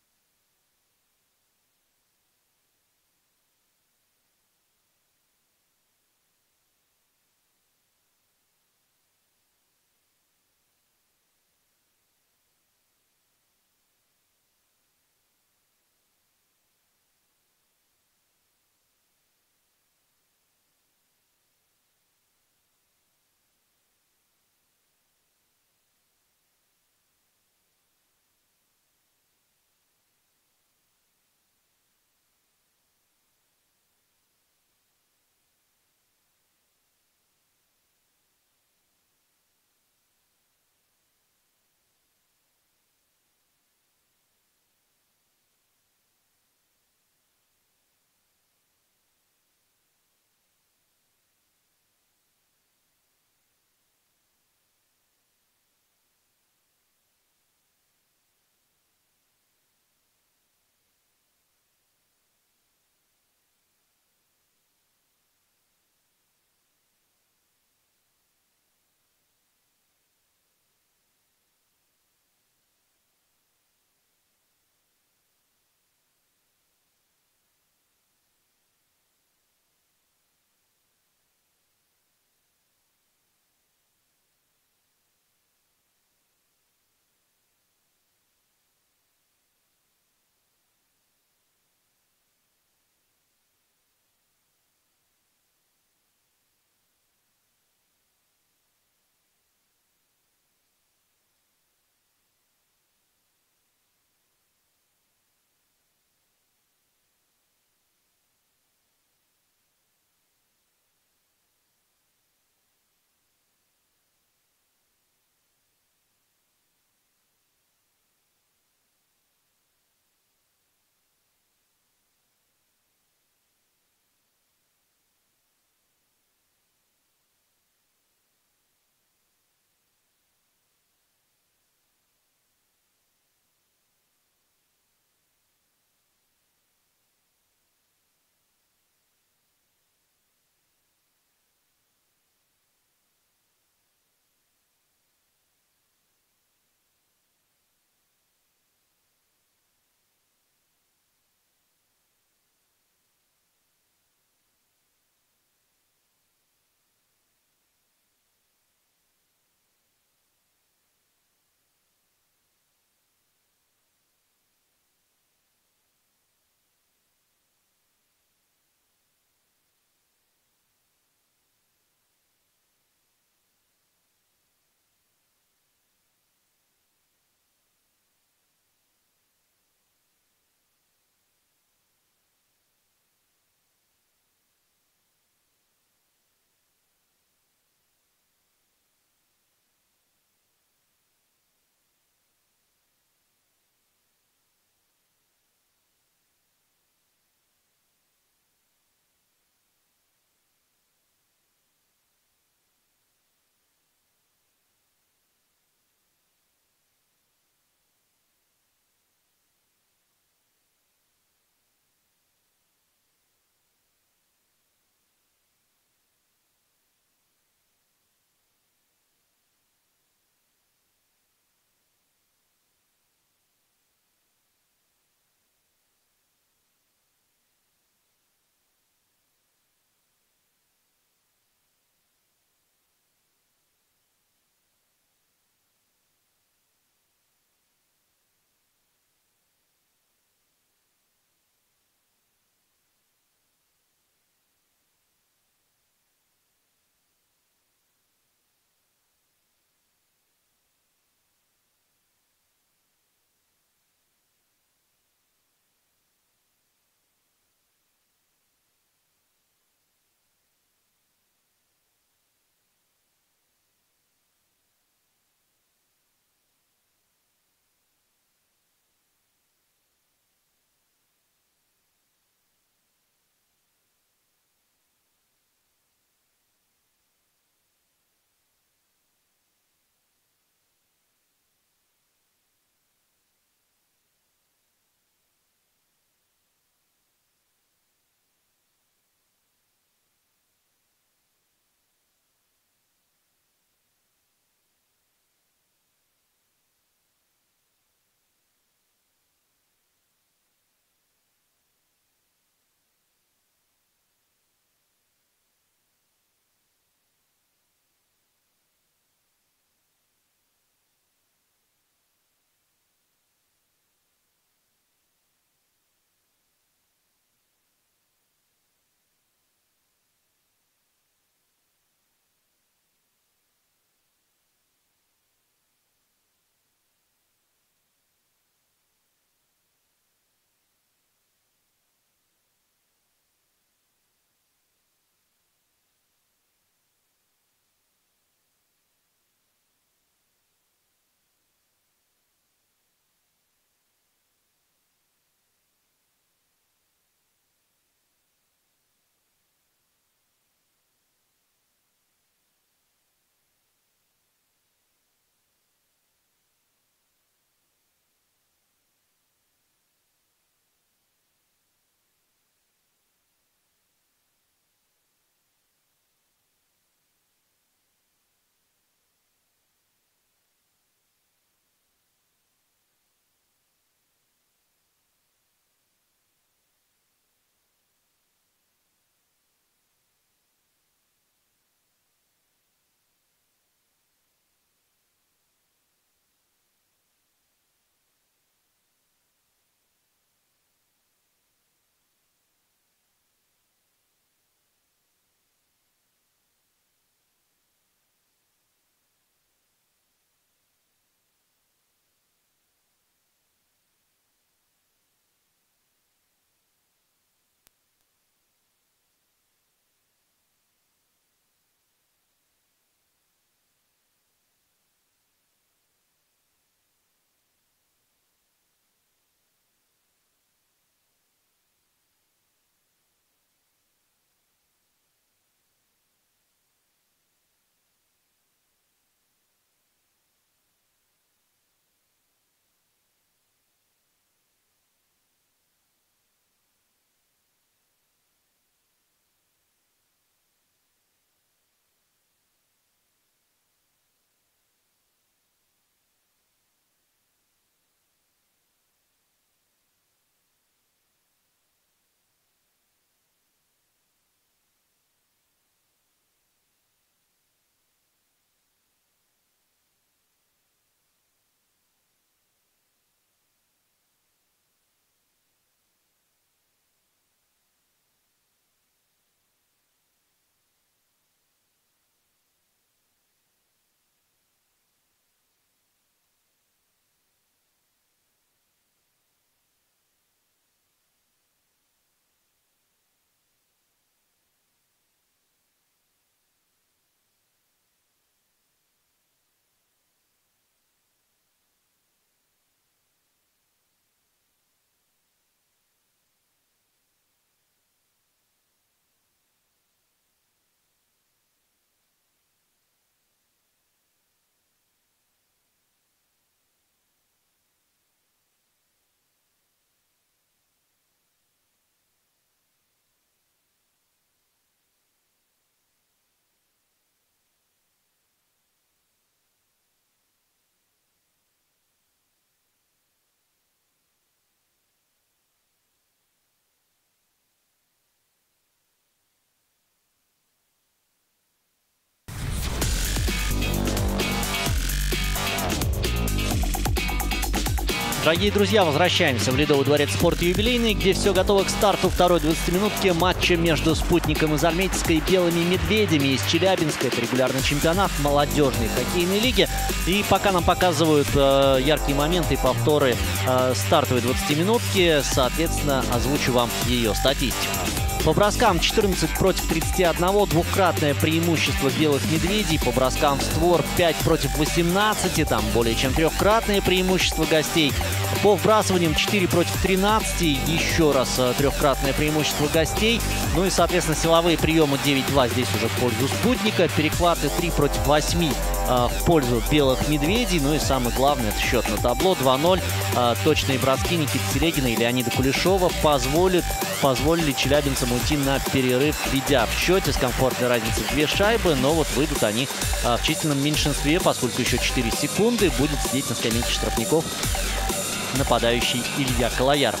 Дорогие друзья, возвращаемся в Ледовый дворец спорта юбилейный, где все готово к старту второй двадцатиминутки матча между «Спутником» из Альметьевска и «Белыми медведями» из Челябинска. Это регулярный чемпионат молодежной хоккейной лиги. И пока нам показывают э, яркие моменты и повторы э, стартовой двадцатиминутки, соответственно, озвучу вам ее статистику. По броскам четырнадцать против тридцати одного, двукратное преимущество белых медведей. По броскам в створ пять против восемнадцати, там более чем трехкратное преимущество гостей. По вбрасываниям четыре против тринадцати, еще раз трехкратное преимущество гостей. Ну и, соответственно, силовые приемы девять-два здесь уже в пользу «Спутника». Перехваты три против восьми в пользу белых медведей. Ну и самое главное, это счет на табло два-ноль. Точные броски Никиты Телегина и Леонида Кулешова позволят, позволили челябинцам уйти на перерыв, ведя в счете с комфортной разницей в две шайбы. Но вот выйдут они в численном меньшинстве, поскольку еще четыре секунды будет сидеть на скамейке штрафников нападающий Илья Калаяров.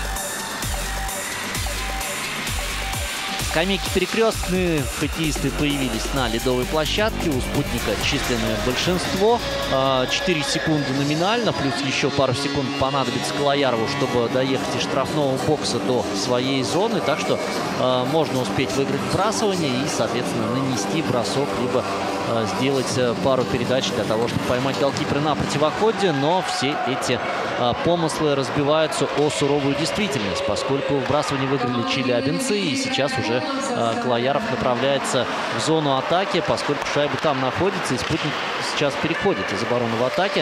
Скамейки перекрестные, хоккеисты появились на ледовой площадке. У «Спутника» численное большинство. четыре секунды номинально, плюс еще пару секунд понадобится Калаярову, чтобы доехать из штрафного бокса до своей зоны. Так что э, можно успеть выиграть вбрасывание и, соответственно, нанести бросок, либо э, сделать пару передач для того, чтобы поймать голкипера на противоходе. Но все эти э, помыслы разбиваются о суровую действительность, поскольку вбрасывание выиграли челябинцы, и сейчас уже Калаяров направляется в зону атаки, поскольку шайба там находится, и «Спутник» сейчас переходит из обороны в атаке.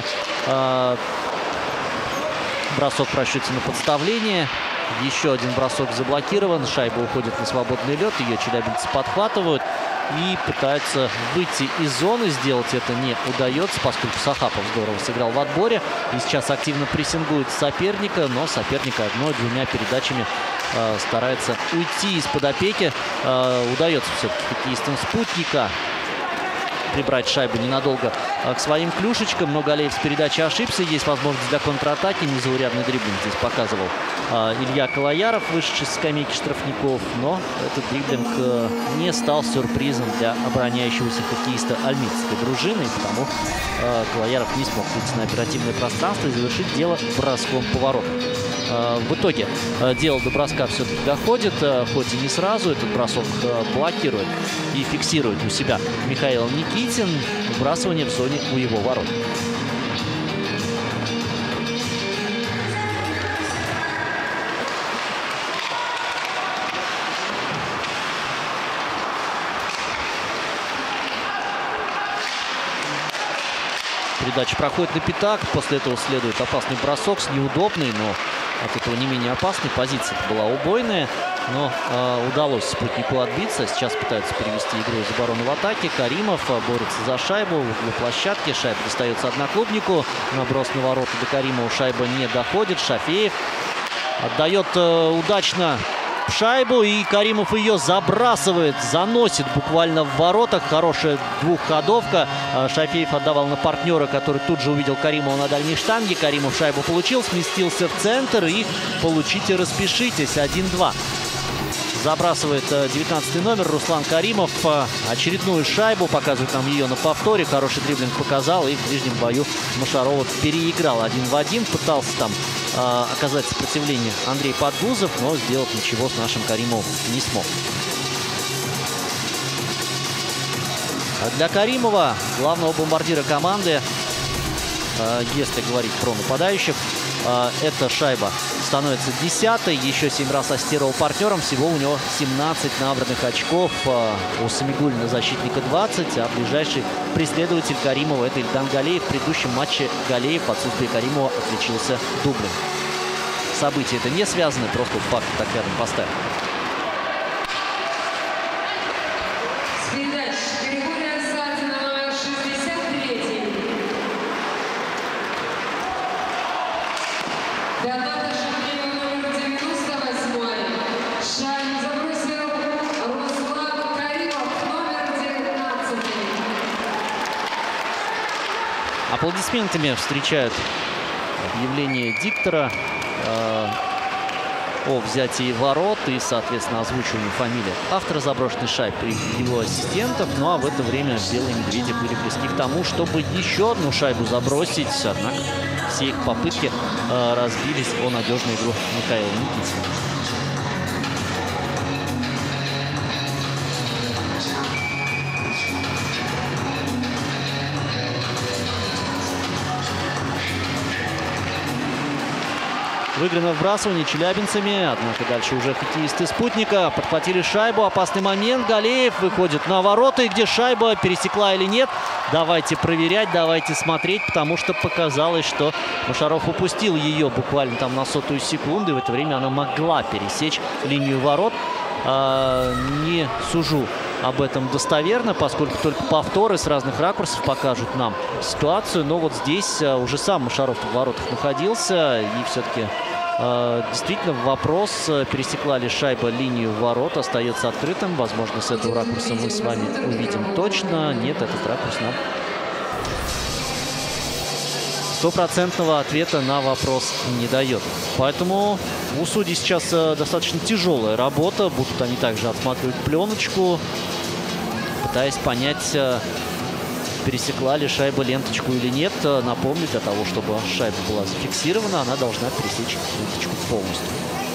Бросок просчется на подставление. Еще один бросок заблокирован. Шайба уходит на свободный лед. Ее челябинцы подхватывают и пытаются выйти из зоны. Сделать это не удается, поскольку Сахапов здорово сыграл в отборе. И сейчас активно прессингует соперника, но соперника одной-двумя передачами э, старается уйти из-под опеки. Э, удается все-таки хоккеистам «Спутника» прибрать шайбу ненадолго к своим клюшечкам. Но Галеев с передачи ошибся. Есть возможность для контратаки. Незаурядный дриблинг здесь показывал э, Илья Калаяров, вышедший с скамейки штрафников. Но этот дриблинг э, не стал сюрпризом для обороняющегося хоккеиста альметьевской дружины. И потому э, Калаяров не смог выйти на оперативное пространство и завершить дело броском поворота. Э, в итоге э, дело до броска все-таки доходит, э, хоть и не сразу. Этот бросок э, блокирует и фиксирует у себя Михаил Никитин. Вбрасывание в зоне у его ворот. Передача проходит на пятак. После этого следует опасный бросок с неудобной, но от этого не менее опасной. Позиция была убойная, но э, удалось «Спутнику» отбиться. Сейчас пытаются перевести игру из обороны в атаке. Каримов борется за шайбу в площадке. Шайба достается одноклубнику. Наброс на ворота до Каримова. Шайба не доходит. Шафеев отдает э, удачно шайбу, и Каримов ее забрасывает, заносит буквально в воротах. Хорошая двухходовка. Шафеев отдавал на партнера, который тут же увидел Каримова на дальней штанге. Каримов шайбу получил, сместился в центр, и получите, распишитесь. один-два. Забрасывает девятнадцатый номер Руслан Каримов. Очередную шайбу, показывает нам ее на повторе. Хороший дриблинг показал, и в ближнем бою Машарова переиграл один в один. Пытался там э, оказать сопротивление Андрей Подгузов, но сделать ничего с нашим Каримовым не смог. Для Каримова, главного бомбардира команды, э, если говорить про нападающих, э, эта шайба становится десятой. Еще семь раз ассистировал партнером. Всего у него семнадцать набранных очков. У Самигуллина защитника двадцать. А ближайший преследователь Каримова — это Ильдан Галеев. В предыдущем матче Галеев в отсутствии Каримова отличился дублем. События это не связаны, просто факт так рядом поставил. Аплодисментами встречают объявление диктора э, о взятии ворот и, соответственно, озвучиванию фамилии автора заброшенной шайбы и его ассистентов. Ну а в это время белые медведи были близки к тому, чтобы еще одну шайбу забросить. Однако все их попытки э, разбились о надежную игру Михаила Никитина. Выиграно вбрасывание челябинцами, однако дальше уже хоккеисты «Спутника» подхватили шайбу. Опасный момент. Галеев выходит на ворота. И где шайба, пересекла или нет? Давайте проверять, давайте смотреть, потому что показалось, что Машаров упустил ее буквально там на сотую секунду. И в это время она могла пересечь линию ворот. А, не сужу об этом достоверно, поскольку только повторы с разных ракурсов покажут нам ситуацию. Но вот здесь уже сам Машаров в воротах находился. И все-таки э, действительно вопрос, пересекла ли шайба линию ворот, остается открытым. Возможно, с этого ракурса мы с вами увидим точно. Нет, этот ракурс нам стопроцентного ответа на вопрос не дает. Поэтому у судей сейчас достаточно тяжелая работа. Будут они также отсматривать пленочку, пытаясь понять, пересекла ли шайба ленточку или нет. Напомню, для того, чтобы шайба была зафиксирована, она должна пересечь ленточку полностью.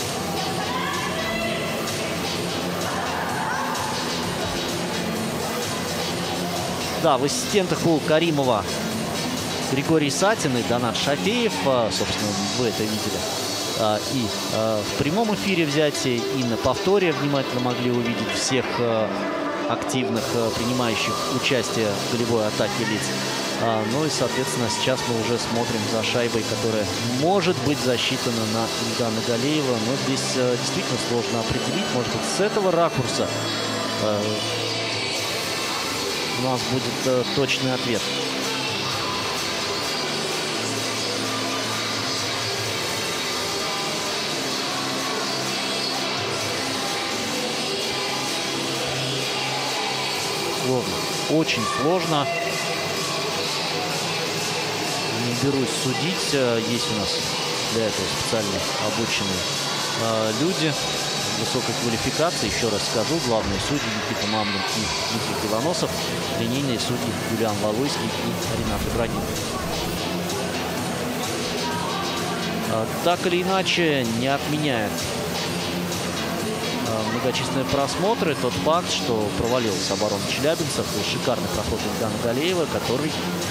Да, в ассистентах у Каримова Григорий Сатин и Донат Шафеев. Собственно, вы это видели и в прямом эфире взятия, и на повторе внимательно могли увидеть всех активных, принимающих участие в голевой атаке лиц. Ну и, соответственно, сейчас мы уже смотрим за шайбой, которая может быть засчитана на Ильдана Галеева. Но здесь действительно сложно определить. Может быть, с этого ракурса у нас будет точный ответ. Сложно, очень сложно. Не берусь судить. Есть у нас для этого специально обученные э, люди высокой квалификации. Еще раз скажу, главные судьи Никита Мамлин и Дмитрий Кривоносов, линейные судьи Юлиан Валуйский и Ринат Ибрагимов. Э, так или иначе, не отменяет многочисленные просмотры тот факт, что провалилась оборона челябинцев, и шикарный проход Ильдана Галеева, который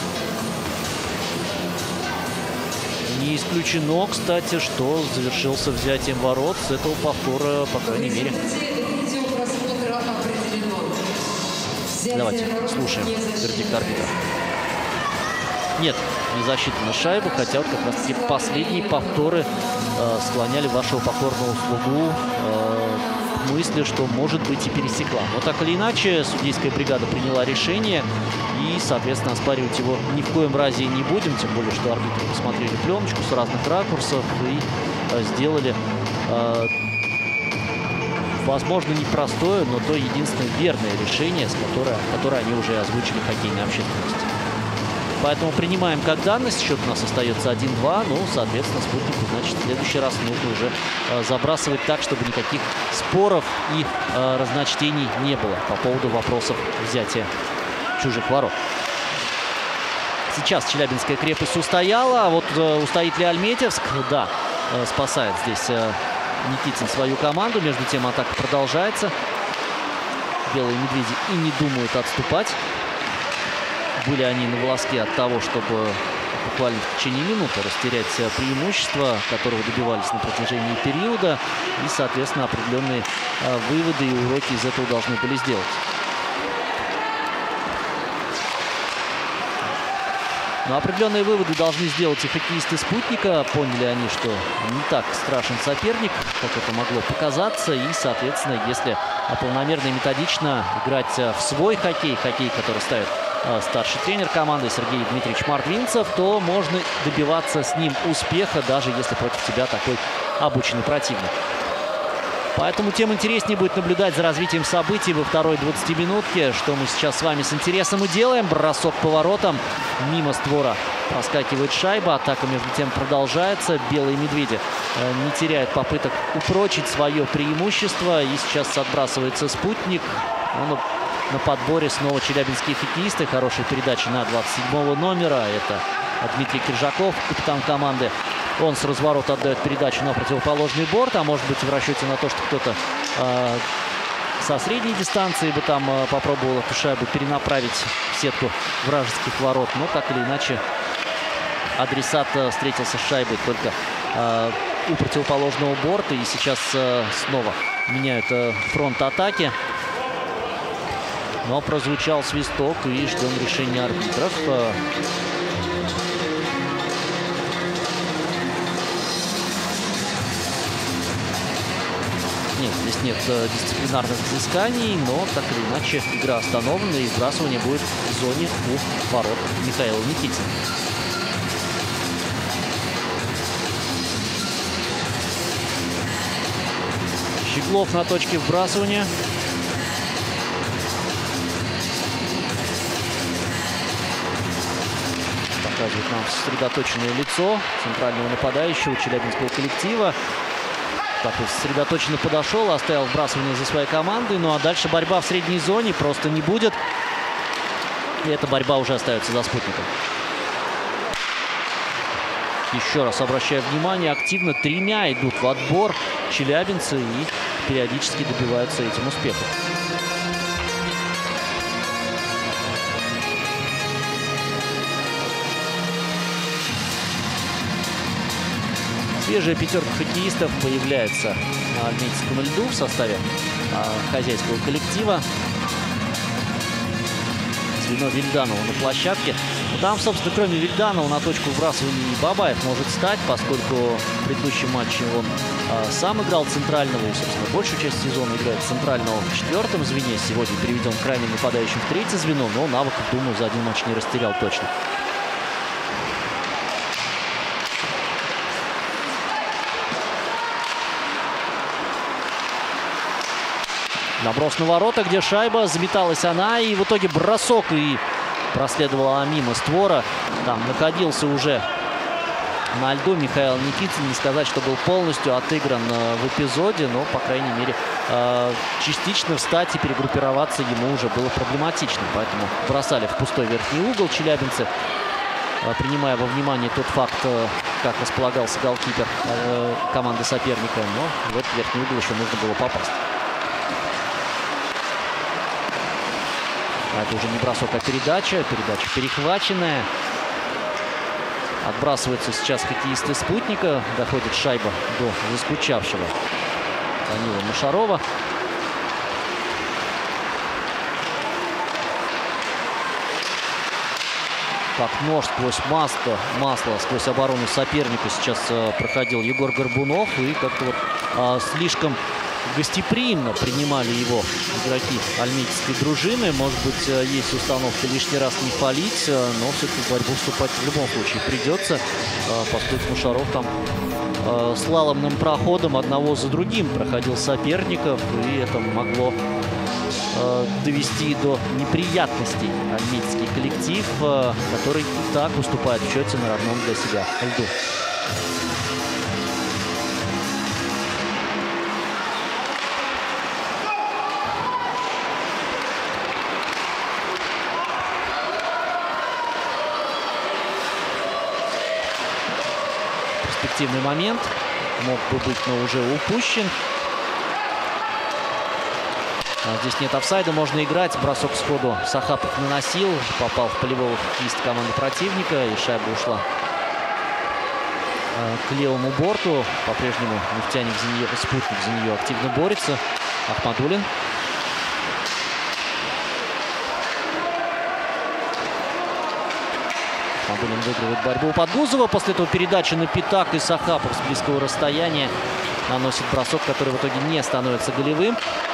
не исключено, кстати, что завершился взятием ворот. С этого повтора, по крайней мере. Давайте слушаем вердикт арбитра. Нет, не засчитана шайба, хотя вот как раз таки последние повторы э, склоняли вашего покорного слугу э, к мысли, что может быть и пересекла. Но так или иначе, судейская бригада приняла решение, и, соответственно, оспаривать его ни в коем разе не будем, тем более, что арбитры посмотрели пленочку с разных ракурсов и э, сделали, э, возможно, непростое, но то единственное верное решение, с которое, которое они уже озвучили хоккейной общественности. Поэтому принимаем как данность. Счет у нас остается один-два. Ну, соответственно, Спутнику, значит, в следующий раз нужно уже э, забрасывать так, чтобы никаких споров и э, разночтений не было по поводу вопросов взятия чужих ворот. Сейчас Челябинская крепость устояла. А вот э, устоит ли Альметьевск? Да, э, спасает здесь э, Никитин свою команду. Между тем атака продолжается. Белые медведи и не думают отступать. Были они на волоске от того, чтобы буквально в течение минуты растерять преимущество, которого добивались на протяжении периода. И, соответственно, определенные выводы и уроки из этого должны были сделать. Но определенные выводы должны сделать и хоккеисты «Спутника». Поняли они, что не так страшен соперник, как это могло показаться. И, соответственно, если полномерно и методично играть в свой хоккей, хоккей, который ставит старший тренер команды Сергей Дмитриевич Мартвинцев, то можно добиваться с ним успеха, даже если против тебя такой обученный противник. Поэтому тем интереснее будет наблюдать за развитием событий во второй двадцатиминутке, что мы сейчас с вами с интересом и делаем. Бросок по воротам, мимо створа проскакивает шайба, атака между тем продолжается. Белые медведи не теряют попыток упрочить свое преимущество, и сейчас отбрасывается Спутник. Он на подборе снова челябинские хоккеисты. Хорошая передача на двадцать седьмого номера. Это Дмитрий Киржаков, капитан команды. Он с разворота отдает передачу на противоположный борт, а может быть в расчете на то, что кто-то э, со средней дистанции бы там э, попробовал эту шайбу перенаправить в сетку вражеских ворот. Но так или иначе адресат э, встретился с шайбой только э, у противоположного борта. И сейчас э, снова меняют э, фронт атаки. Но прозвучал свисток и ждем решения арбитров. Нет, здесь нет э, дисциплинарных взысканий, но так или иначе игра остановлена, и сбрасывание будет в зоне у ворот Михаила Никитина. Щеглов на точке вбрасывания. Показывает нам сосредоточенное лицо центрального нападающего челябинского коллектива. Так вот, сосредоточенно подошел, оставил вбрасывание за своей командой. Ну а дальше борьба в средней зоне просто не будет. И эта борьба уже остается за спутником. Еще раз обращаю внимание, активно тремя идут в отбор челябинцы и периодически добиваются этим успехом. Свежая пятерка хоккеистов появляется на Альметьевском льду в составе а, хозяйского коллектива. Звено Вильданова на площадке. Там, собственно, кроме Вильданова, на точку вбрасывания и Бабаев может стать, поскольку в предыдущем матче он а, сам играл центрального и, собственно, большую часть сезона играет центрального в четвертом звене. Сегодня переведен крайним нападающим в третье звено, но навыков, думаю, за один матч не растерял точно. Наброс на ворота, где шайба, заметалась она, и в итоге бросок, и проследовала мимо створа. Там находился уже на льду Михаил Никитин. Не сказать, что был полностью отыгран в эпизоде, но, по крайней мере, частично встать и перегруппироваться ему уже было проблематично. Поэтому бросали в пустой верхний угол челябинцы, принимая во внимание тот факт, как располагался голкипер команды соперника. Но в этот верхний угол еще нужно было попасть. Это уже не бросок, а передача. Передача перехваченная. Отбрасываются сейчас хоккеисты спутника. Доходит шайба до заскучавшего Данила Мушарова. Как нож сквозь масло, масло сквозь оборону соперника сейчас э, проходил Егор Горбунов. И как-то вот э, слишком гостеприимно принимали его игроки альметьевской дружины. Может быть, есть установка лишний раз не палить, но все-таки в борьбу вступать в любом случае придется, поскольку Мушаров там слаломным проходом одного за другим проходил соперников, и это могло довести до неприятностей альметьевский коллектив, который и так уступает в счете на родном для себя льду. Перспективный момент. Мог бы быть, но уже упущен. А здесь нет офсайда, можно играть. Бросок сходу Сахапов наносил. Попал в полевого хоккеиста команды противника. И шайба ушла к левому борту. По-прежнему нефтяник за нее, спутник за нее активно борется. Ахмадулин. Ахмадулин выигрывает борьбу у Подгузова. После этого передача на пятак, и Сахапов с близкого расстояния наносит бросок, который в итоге не становится голевым.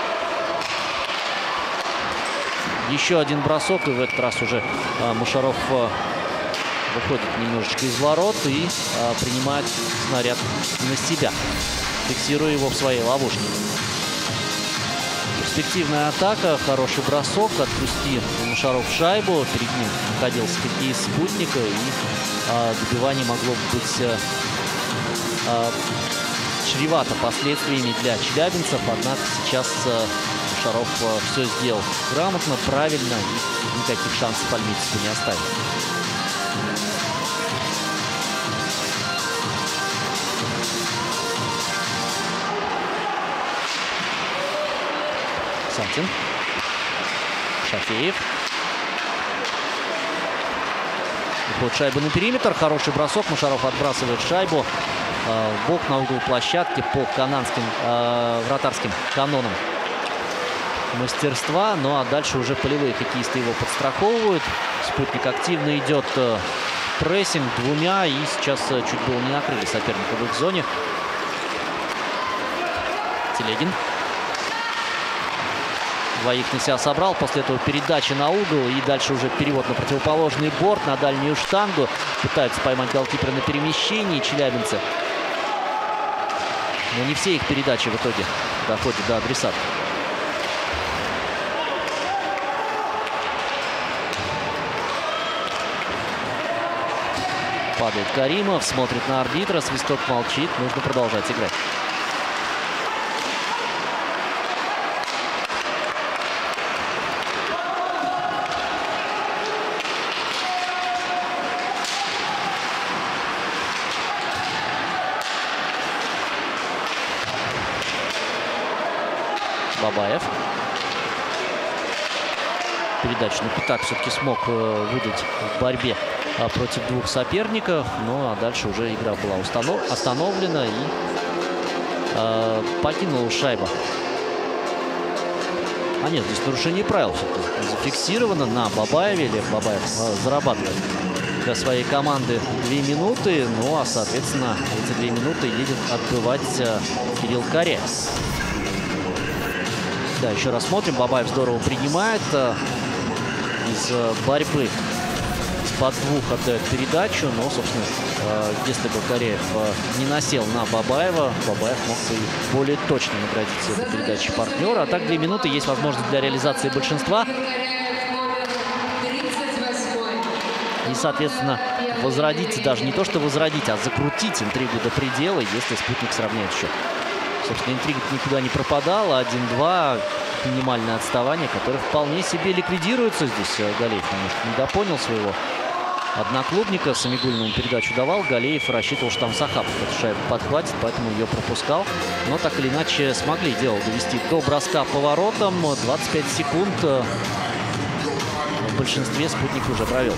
Еще один бросок, и в этот раз уже а, Мушаров а, выходит немножечко из ворот и а, принимает снаряд на себя, фиксируя его в своей ловушке. Перспективная атака, хороший бросок, отпусти Мушаров шайбу, перед ним находился хоккеист спутника, и а, добивание могло быть а, а, чревато последствиями для челябинцев, однако сейчас а, Мушаров а, все сделал грамотно, правильно, и никаких шансов альметьевцу не оставил. Сатин. Шафеев. Вот шайба на периметр. Хороший бросок. Машаров отбрасывает шайбу э, в бок на угол площадки по канадским э, вратарским канонам мастерства. Ну а дальше уже полевые хоккеисты его подстраховывают. Спутник активно идет э, прессинг двумя. И сейчас э, чуть было не накрыли соперника в их зоне. Телегин. Двоих на себя собрал. После этого передача на угол. И дальше уже перевод на противоположный борт, на дальнюю штангу. Пытаются поймать голкипера на перемещении челябинцы. Но не все их передачи в итоге доходят до адресата. Падает Каримов, смотрит на арбитра. Свисток молчит. Нужно продолжать играть. Бабаев. Передачу на пятак все-таки смог э, выдать в борьбе э, против двух соперников. Ну а дальше уже игра была установ... остановлена и э, покинула шайба. А нет, здесь нарушение правил все-таки зафиксировано на Бабаеве. Лев Бабаев э, зарабатывает для своей команды две минуты. Ну а соответственно эти две минуты едет отбывать э, Кирилл Каря. Да, еще раз смотрим. Бабаев здорово принимает. Из борьбы из-под двух отдает передачу. Но, собственно, если бы Кореев не насел на Бабаева, Бабаев мог бы более точно наградить этой передачей партнера. А так две минуты есть возможность для реализации большинства. И, соответственно, возродить, даже не то что возродить, а закрутить интригу до предела, если спутник сравняет счет. Собственно, интрига никуда не пропадала. один-два. Минимальное отставание, которое вполне себе ликвидируется здесь. Галеев немножко недопонял своего одноклубника. Самигульному передачу давал. Галеев рассчитывал, что там Сахапов эту шайбу подхватит, поэтому ее пропускал. Но так или иначе смогли дело довести до броска по воротам. двадцать пять секунд в большинстве спутник уже провел.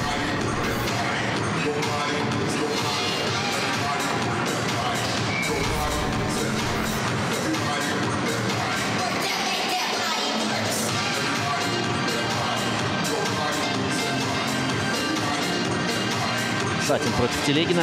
Сатин против Телегина.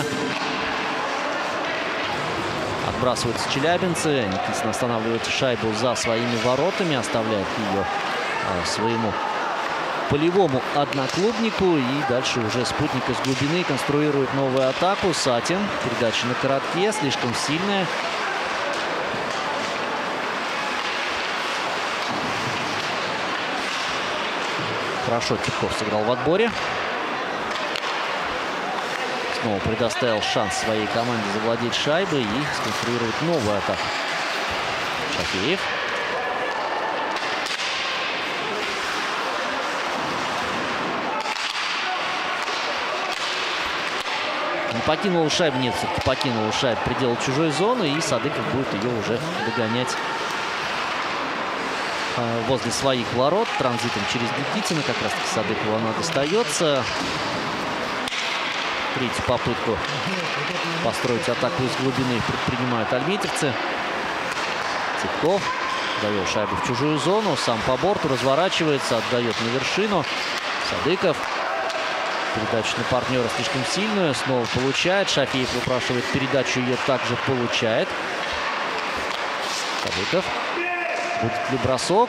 Отбрасываются челябинцы. Никитин останавливает шайбу за своими воротами. Оставляет ее а, своему полевому одноклубнику. И дальше уже спутник из глубины конструирует новую атаку. Сатин. Передача на коротке. Слишком сильная. Хорошо Кирков сыграл в отборе. Снова предоставил шанс своей команде завладеть шайбой и сконструировать новую атаку. Шафеев. Не покинул шайбу, нет, все-таки покинул шайбу предел чужой зоны, и Садыков будет ее уже догонять возле своих ворот. Транзитом через Никитина. Как раз таки Садыкову она достается. Третью попытку построить атаку из глубины предпринимают альметьевцы. Цветков дает шайбу в чужую зону. Сам по борту разворачивается, отдает на вершину. Садыков. Передачу на партнера слишком сильную. Снова получает. Шафеев выпрашивает передачу. Ее также получает. Садыков. Будет ли бросок?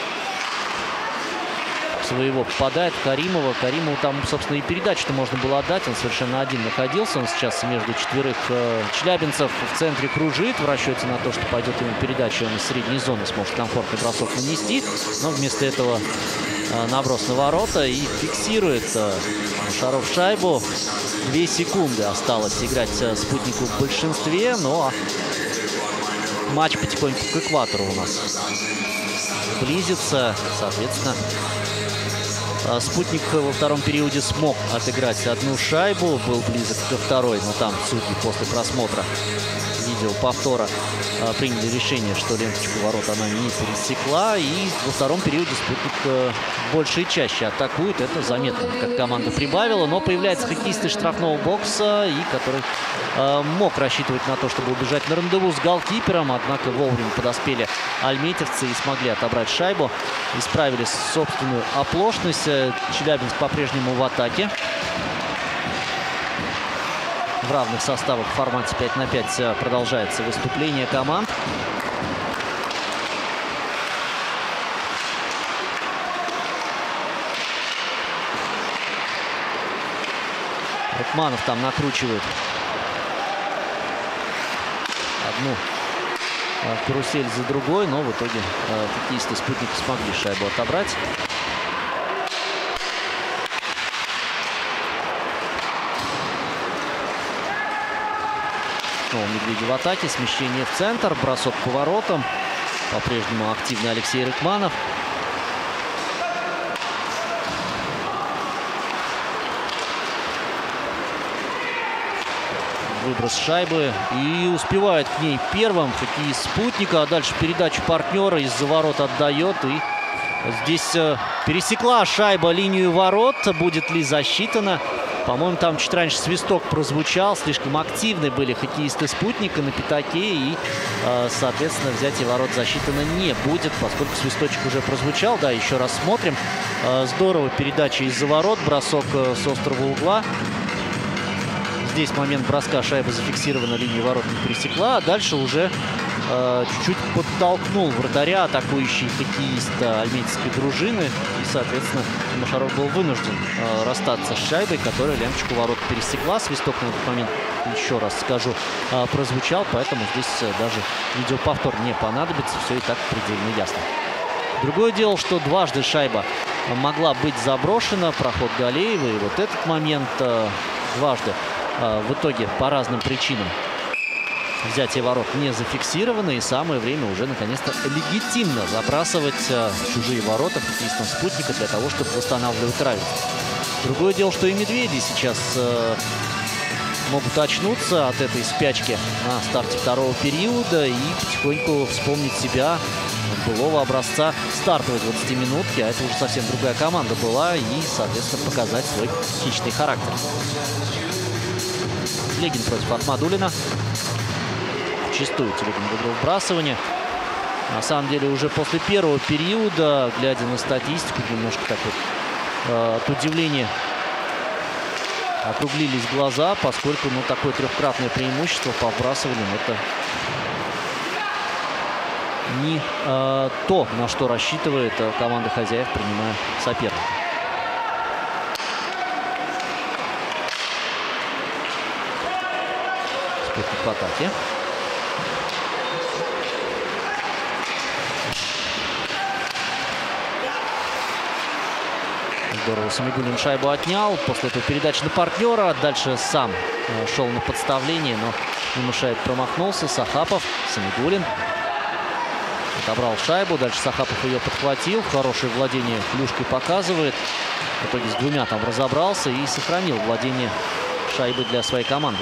Своего попадает Каримова. Каримову там, собственно, и передачу-то можно было отдать. Он совершенно один находился. Он сейчас между четверых э, челябинцев в центре кружит. В расчете на то, что пойдет ему передача, он из средней зоны сможет комфортный бросок нанести. Но вместо этого э, наброс на ворота и фиксирует э, Машаров шайбу. Две секунды осталось играть э, спутнику в большинстве. Но матч потихоньку к экватору у нас близится. Соответственно, Спутник во втором периоде смог отыграть одну шайбу, был близок ко второй, но там судьи после просмотра видео повтора приняли решение, что ленточку ворот она не пересекла. И во втором периоде Спутник больше и чаще атакует. Это заметно, как команда прибавила. Но появляются хоккеисты штрафного бокса, и который э, мог рассчитывать на то, чтобы убежать на рандеву с голкипером. Однако вовремя подоспели альметьевцы и смогли отобрать шайбу. Исправили собственную оплошность. Челябинск по-прежнему в атаке. В равных составах в формате пять на пять продолжается выступление команд. Рыкманов там накручивает одну карусель за другой, но в итоге хоккеисты Спутника смогли шайбу отобрать. Снова Медведи в атаке, смещение в центр, бросок по воротам. По-прежнему активный Алексей Рыкманов. Выброс шайбы, и успевает к ней первым хоккеист Спутника, а дальше передачу партнера из-за ворот отдает. И здесь пересекла шайба линию ворот. Будет ли засчитана? По-моему, там чуть раньше свисток прозвучал. Слишком активны были хоккеисты Спутника на пятаке. И, соответственно, взятие ворот засчитано не будет, поскольку свисточек уже прозвучал. Да, еще раз смотрим. Здорово передача из-за ворот. Бросок с острого угла. Здесь момент броска шайба зафиксирована, линию ворот не пересекла. А дальше уже чуть-чуть э, подтолкнул вратаря атакующий хоккеист альметьевской дружины. И, соответственно, Машаров был вынужден э, расстаться с шайбой, которая ленточку ворот пересекла. Свисток на этот момент, еще раз скажу, э, прозвучал. Поэтому здесь э, даже видеоповтор не понадобится. Все и так предельно ясно. Другое дело, что дважды шайба могла быть заброшена. Проход Галеева. И вот этот момент э, дважды э, в итоге по разным причинам взятие ворот не зафиксировано, и самое время уже наконец-то легитимно забрасывать э, чужие ворота хоккеистам Спутника для того, чтобы восстанавливать равенство. Другое дело, что и Медведи сейчас э, могут очнуться от этой спячки на старте второго периода и потихоньку вспомнить себя былого образца стартовой двадцатиминутки, а это уже совсем другая команда была, и, соответственно, показать свой хищный характер. Телегин против Ахмадуллина. Чистую Телегин выиграл вбрасывание. На самом деле уже после первого периода, глядя на статистику, немножко так вот э, от удивления округлились глаза, поскольку ну, такое трехкратное преимущество по вбрасываниям — это не э, то, на что рассчитывает команда хозяев, принимая соперника. Спутник в атаке. Здорово Самигуллин шайбу отнял. После этого передача на партнера. Дальше сам э, шел на подставление, но мимо шайбы промахнулся. Сахапов, Самигуллин отобрал шайбу. Дальше Сахапов ее подхватил. Хорошее владение клюшкой показывает. В итоге с двумя там разобрался и сохранил владение шайбой для своей команды.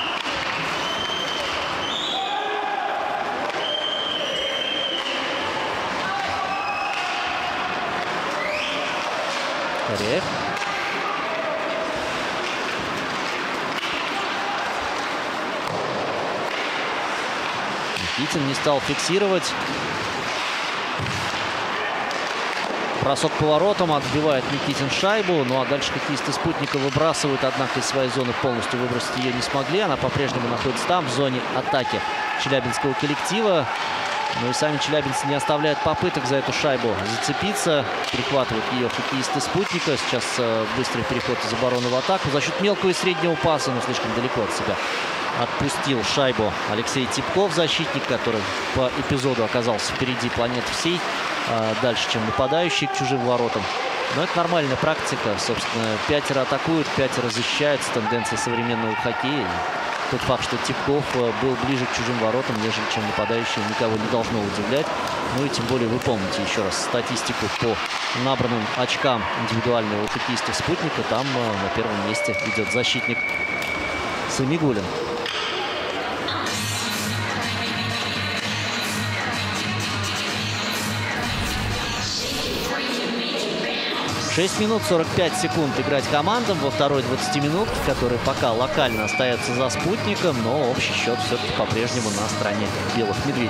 Кореев. Никитин не стал фиксировать. Бросок по воротам, отбивает Никитин шайбу. Ну а дальше хоккеисты Спутника выбрасывают, однако из своей зоны полностью выбросить ее не смогли. Она по-прежнему находится там, в зоне атаки челябинского коллектива. Ну и сами челябинцы не оставляют попыток за эту шайбу зацепиться. Перехватывают ее хоккеисты Спутника. Сейчас э, быстрый переход из обороны в атаку. За счет мелкого и среднего паса, но слишком далеко от себя отпустил шайбу Алексей Типков, защитник, который по эпизоду оказался впереди планеты всей. Э, дальше, чем нападающий к чужим воротам. Но это нормальная практика. Собственно, пятеро атакуют, пятеро защищаются. Тенденция современного хоккея. Тот факт, что Типков был ближе к чужим воротам, нежели чем нападающий, никого не должно удивлять. Ну и тем более вы помните еще раз статистику по набранным очкам индивидуального хоккеиста «Спутника». Там на первом месте идет защитник Самигуллин. шесть минут сорок пять секунд играть командам во второй двадцати минут, которые пока локально остаются за «Спутником», но общий счет все-таки по-прежнему на стороне белых медведей.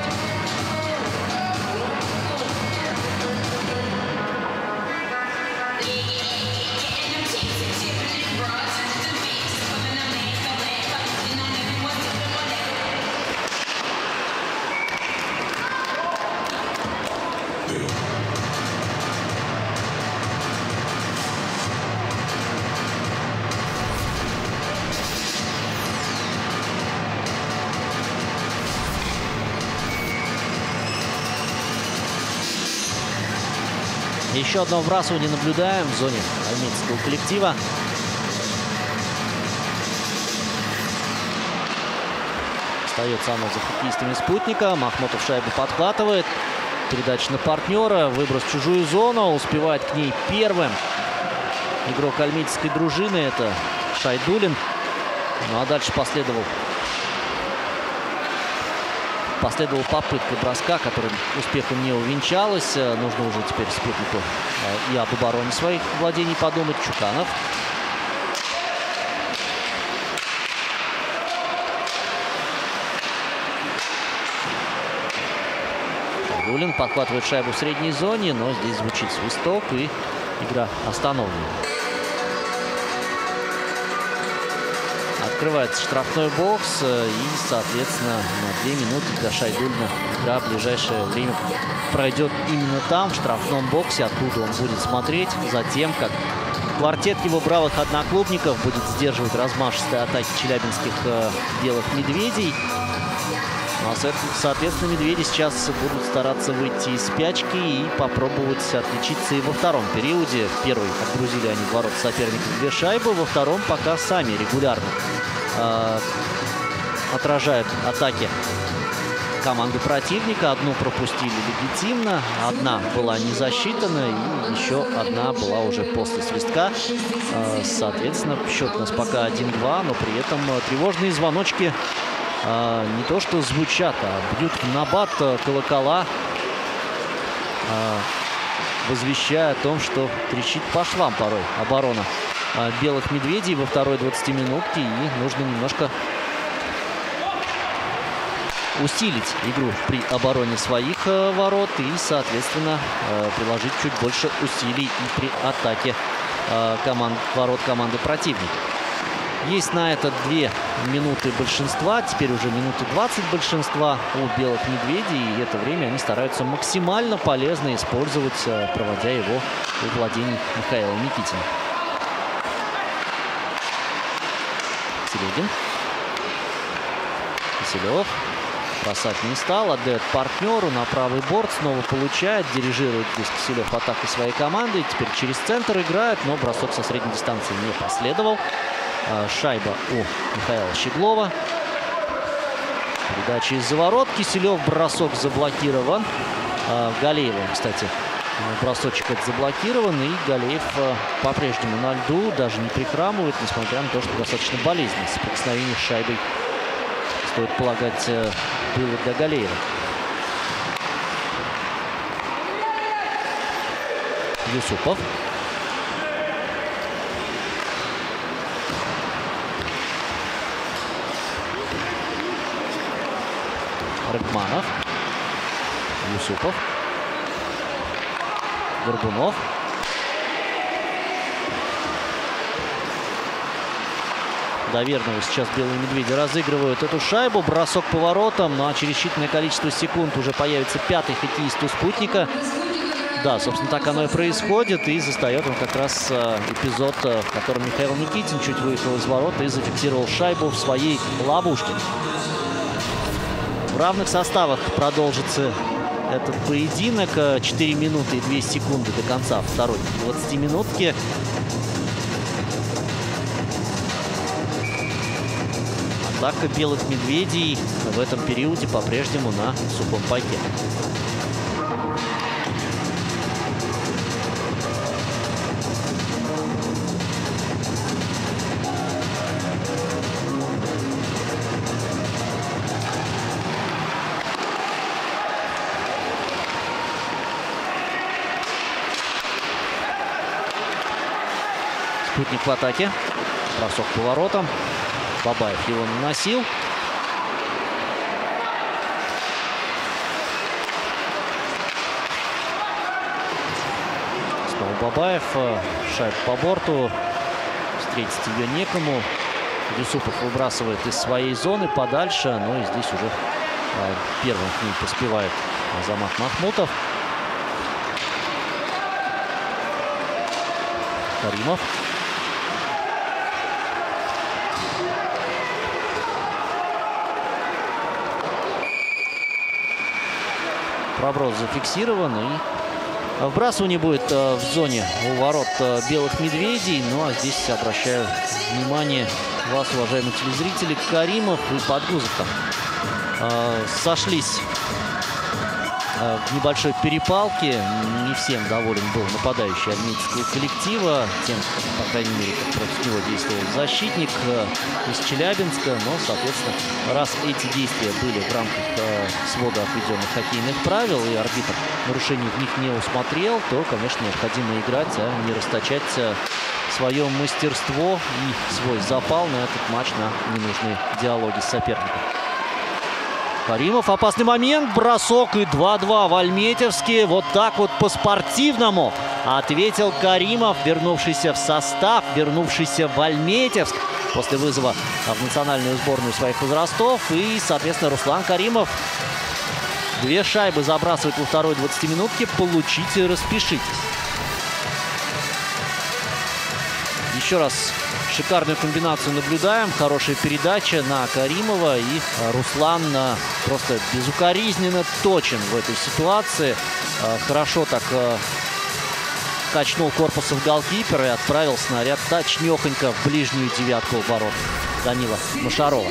Еще одно вбрасывание наблюдаем в зоне альметьевского коллектива. Остается оно за хоккеистами «Спутника». Махмотов шайбу подхватывает. Передача на партнера. Выброс в чужую зону. Успевает к ней первым игрок альметьевской дружины. Это Шайдуллин. Ну а дальше последовал Последовала попытка броска, которая успехом не увенчалась. Нужно уже теперь «Спутнику» и об обороне своих владений подумать. Чуканов. Шайдуллин подхватывает шайбу в средней зоне, но здесь звучит свисток, и игра остановлена. Открывается штрафной бокс, и, соответственно, на две минуты для Шайдуллина игра в ближайшее время пройдет именно там, в штрафном боксе, откуда он будет смотреть за тем, как квартет его бравых одноклубников будет сдерживать размашистые атаки челябинских э, белых медведей. Ну, а, соответственно, медведи сейчас будут стараться выйти из спячки и попробовать отличиться и во втором периоде. В первый отгрузили они в ворота соперников две шайбы, во втором пока сами регулярно э, отражают атаки команды противника. Одну пропустили легитимно, одна была не засчитана, и еще одна была уже после свистка. Э, соответственно, счет у нас пока один-два, но при этом тревожные звоночки А, не то что звучат, а бьют в набат колокола, а, возвещая о том, что трещит по швам порой оборона а, белых медведей во второй двадцатиминутке, и нужно немножко усилить игру при обороне своих а, ворот и, соответственно, а, приложить чуть больше усилий и при атаке а, команд, ворот команды противника. Есть на это две минуты большинства, теперь уже минуты двадцать большинства у белых медведей. И это время они стараются максимально полезно использовать, проводя его в владении Михаила Никитина. Телегин. Киселев. Бросать не стал, отдает партнеру на правый борт, снова получает, дирижирует здесь Киселев атакой своей команды. Теперь через центр играет, но бросок со средней дистанции не последовал. Шайба у Михаила Щеглова. Передача из-за ворот. Киселев, бросок заблокирован. Галеевым, кстати, бросочек это заблокирован. И Галеев по-прежнему на льду, даже не прихрамывает, несмотря на то, что достаточно болезненно соприкосновение с шайбой, стоит полагать, было для Галеева. Юсупов. Рыбманов. Юсупов. Горбунов. До верного сейчас белые медведи разыгрывают эту шайбу. Бросок по воротам. Ну а через считанное количество секунд уже появится пятый хоккеист у «Спутника». Да, собственно, так оно и происходит. И застает он как раз э, эпизод, э, в котором Михаил Никитин чуть выехал из ворот и зафиксировал шайбу в своей ловушке. В равных составах продолжится этот поединок. четыре минуты и две секунды до конца второй двадцатиминутки. Атака белых медведей в этом периоде по-прежнему на сухом пайке. Спутник в атаке. Бросок поворотом. Бабаев его наносил. Снова Бабаев. Шайба по борту. Встретить ее некому. Юсупов выбрасывает из своей зоны подальше. Но и здесь уже первым к ней поспевает Азамат Махмутов. Каримов. Проброс зафиксирован, и вбрасывание будет в зоне у ворот белых медведей. Ну а здесь обращаю внимание вас, уважаемые телезрители, Каримов и Подгузов там сошлись в небольшой перепалке. Не всем доволен был нападающий армейского коллектива. Тем, по крайней мере, как против него действовал защитник из Челябинска. Но, соответственно, раз эти действия были в рамках э, свода отведенных хоккейных правил, и арбитр нарушений в них не усмотрел, то, конечно, необходимо играть, а не расточать э, свое мастерство и свой запал на этот матч, на ненужные диалоги с соперником. Каримов, опасный момент, бросок, и два-два в Альметьевске. Вот так вот по-спортивному ответил Каримов, вернувшийся в состав, вернувшийся в Альметьевск после вызова в национальную сборную своих возрастов. И, соответственно, Руслан Каримов две шайбы забрасывает во второй двадцатиминутке. Получите, распишитесь. Еще раз шикарную комбинацию наблюдаем. Хорошая передача на Каримова. И Руслан просто безукоризненно точен в этой ситуации. Хорошо так качнул корпусом голкипера и отправил снаряд точнёхонько в ближнюю девятку ворот Данила Машарова.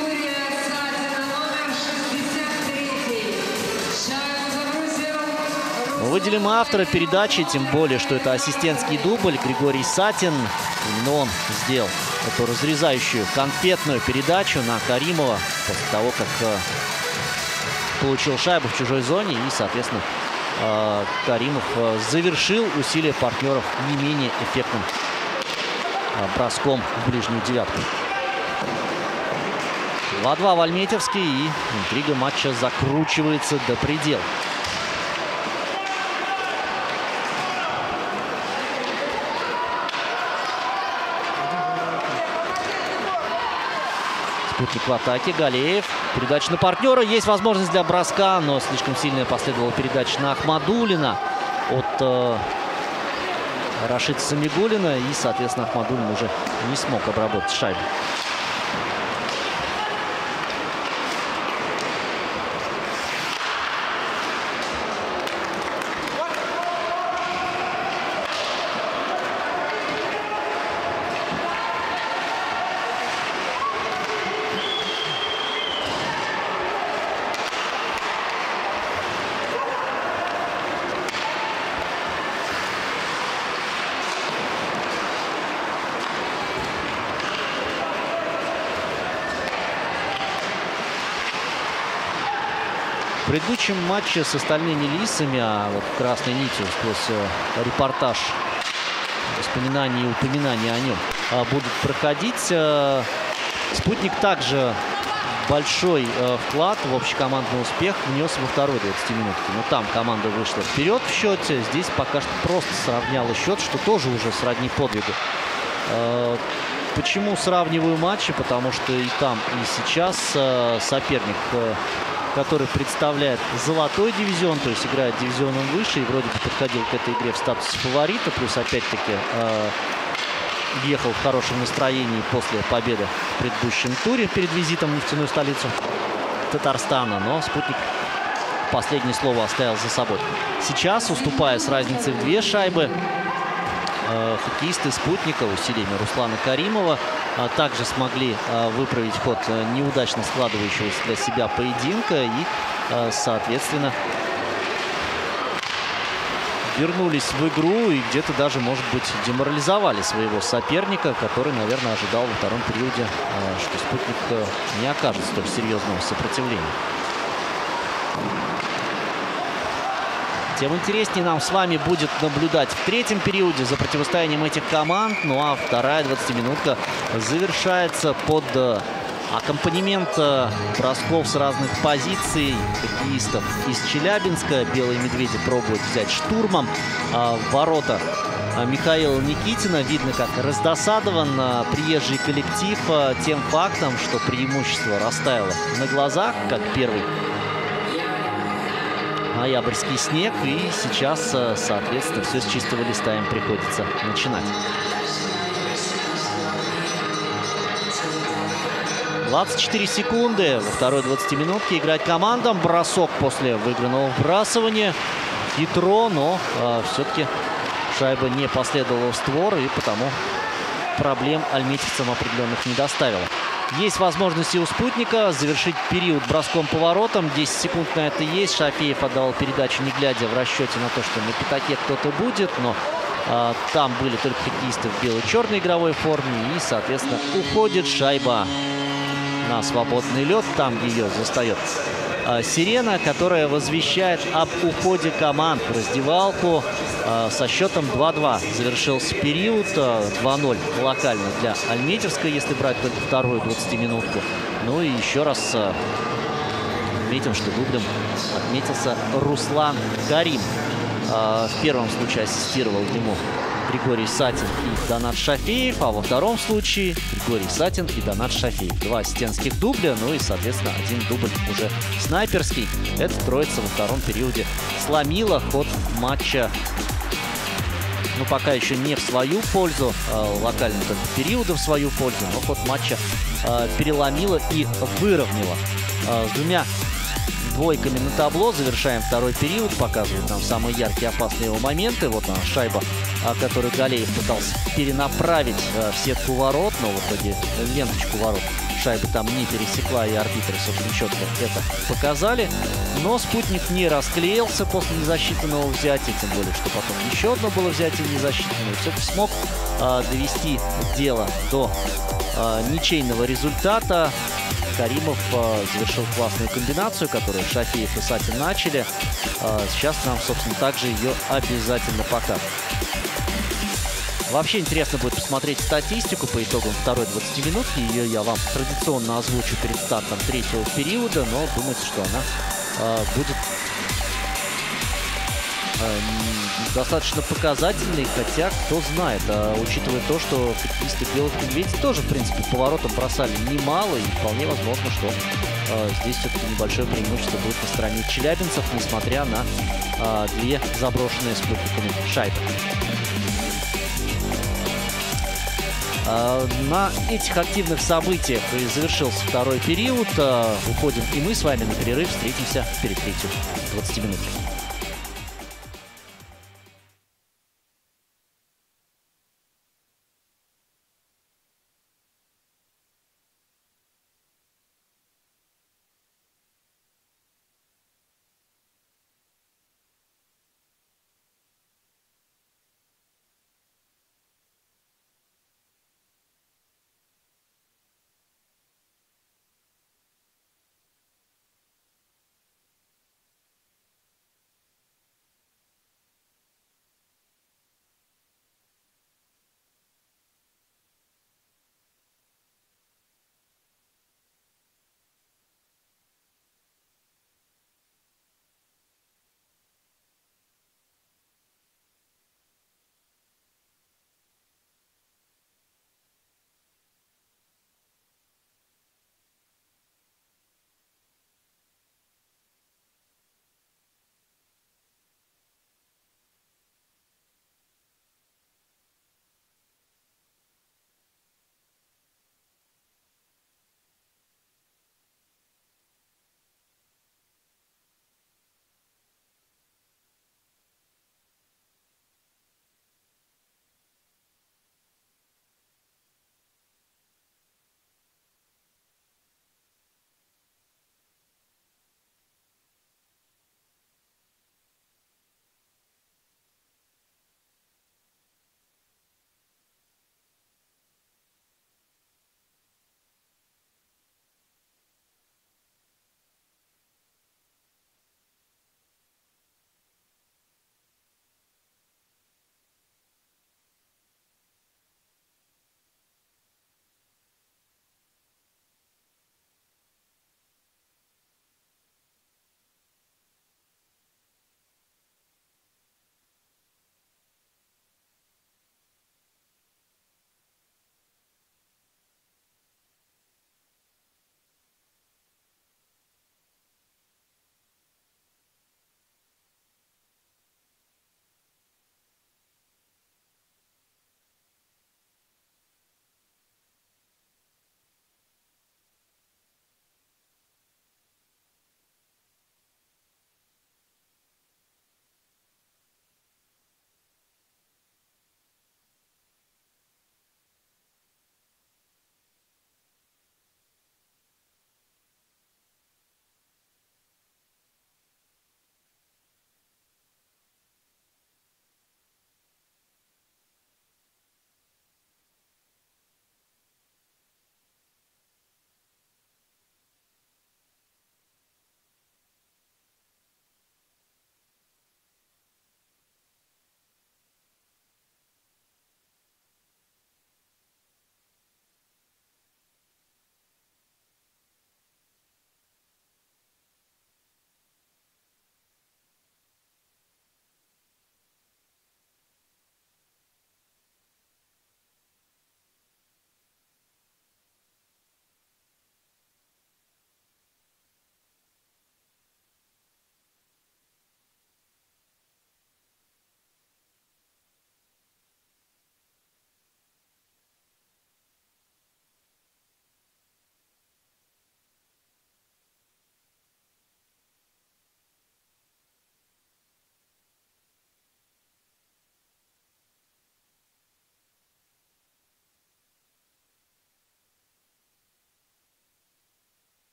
Выделим автора передачи, тем более, что это ассистентский дубль. Григорий Сатин. Именно он сделал эту разрезающую конфетную передачу на Каримова после того, как э, получил шайбу в чужой зоне. И, соответственно, э, Каримов э, завершил усилия партнеров не менее эффектным э, броском в ближнюю девятку. два-два в Альметьевске, и интрига матча закручивается до предела. Спутник в атаке. Галеев. Передача на партнера. Есть возможность для броска, но слишком сильная последовала передача на Ахмадуллина от э, Рашида Самигуллина. И, соответственно, Ахмадуллин уже не смог обработать шайбу. В предыдущем матче с остальными лисами, а вот красной нитью сквозь репортаж, воспоминания и упоминания о нем будут проходить. Спутник также большой вклад в общекомандный успех внес во второй двадцатиминутке. Но там команда вышла вперед в счете. Здесь пока что просто сравняла счет, что тоже уже сродни подвигу. Почему сравниваю матчи? Потому что и там, и сейчас соперник, который представляет золотой дивизион, то есть играет дивизионом выше и вроде бы подходил к этой игре в статусе фаворита, плюс опять-таки э, ехал в хорошем настроении после победы в предыдущем туре перед визитом в нефтяную столицу Татарстана. Но спутник последнее слово оставил за собой. Сейчас, уступая с разницей в две шайбы, хоккеисты «Спутника» усилиями Руслана Каримова также смогли выправить ход неудачно складывающегося для себя поединка и, соответственно, вернулись в игру и где-то даже, может быть, деморализовали своего соперника, который, наверное, ожидал во втором периоде, что «Спутник» не окажет столь серьезного сопротивления. Тем интереснее нам с вами будет наблюдать в третьем периоде за противостоянием этих команд. Ну а вторая двадцатиминутка завершается под аккомпанемент бросков с разных позиций хоккеистов из Челябинска. Белые медведи пробуют взять штурмом ворота Михаила Никитина. Видно, как раздосадован приезжий коллектив тем фактом, что преимущество растаяло на глазах, как первый ноябрьский снег. И сейчас, соответственно, все с чистого листа им приходится начинать. двадцать четыре секунды во второй двадцатиминутке играть командам. Бросок после выигранного вбрасывания. Хитро, но э, все-таки шайба не последовала в створ, и потому проблем альметьевцам определенных не доставила. Есть возможность и у «Спутника» завершить период броском поворотом. десять секунд на это есть. Шафеев отдавал передачу, не глядя, в расчете на то, что на пятаке кто-то будет. Но а, там были только хоккеисты в бело-черной игровой форме. И, соответственно, уходит шайба на свободный лед. Там ее застает а, сирена, которая возвещает об уходе команд в раздевалку. А, со счетом два-два завершился период. два ноль локально для Альметьевска, если брать только вторую двадцатиминутку. Ну и еще раз а, отметим, что дублем отметился Руслан Карим. А, в первом случае ассистировал ему Григорий Сатин и Донат Шафеев, а во втором случае Григорий Сатин и Донат Шафеев. Два ассистентских дубля, ну и, соответственно, один дубль уже снайперский. Эта троица во втором периоде сломила ход матча, ну, пока еще не в свою пользу, э, локально только периода в свою пользу, но ход матча э, переломила и выровняла. Э, с двумя двойками на табло завершаем второй период, показывают нам самые яркие опасные его моменты. Вот она, шайба, которую Галеев пытался перенаправить в сетку ворот, но в итоге ленточку ворот шайба там не пересекла, и арбитры, собственно, четко это показали. Но «Спутник» не расклеился после незасчитанного взятия, тем более, что потом еще одно было взятие незасчитанное. Все-таки смог э, довести дело до э, ничейного результата. Каримов э, завершил классную комбинацию, которую Шафеев и Сатин начали. Э, сейчас нам, собственно, также ее обязательно покажут. Вообще интересно будет посмотреть статистику по итогам второй двадцатиминутки. Ее я вам традиционно озвучу перед стартом третьего периода, но думается, что она э, будет э, достаточно показательной, хотя кто знает, а, учитывая то, что хоккеисты белых медведей тоже, в принципе, поворотом бросали немало, и вполне возможно, что э, здесь все-таки небольшое преимущество будет на стороне челябинцев, несмотря на э, две заброшенные «Спутниками» шайбы. На этих активных событиях и завершился второй период. Уходим и мы с вами на перерыв. Встретимся перед третьей двадцатиминуткой.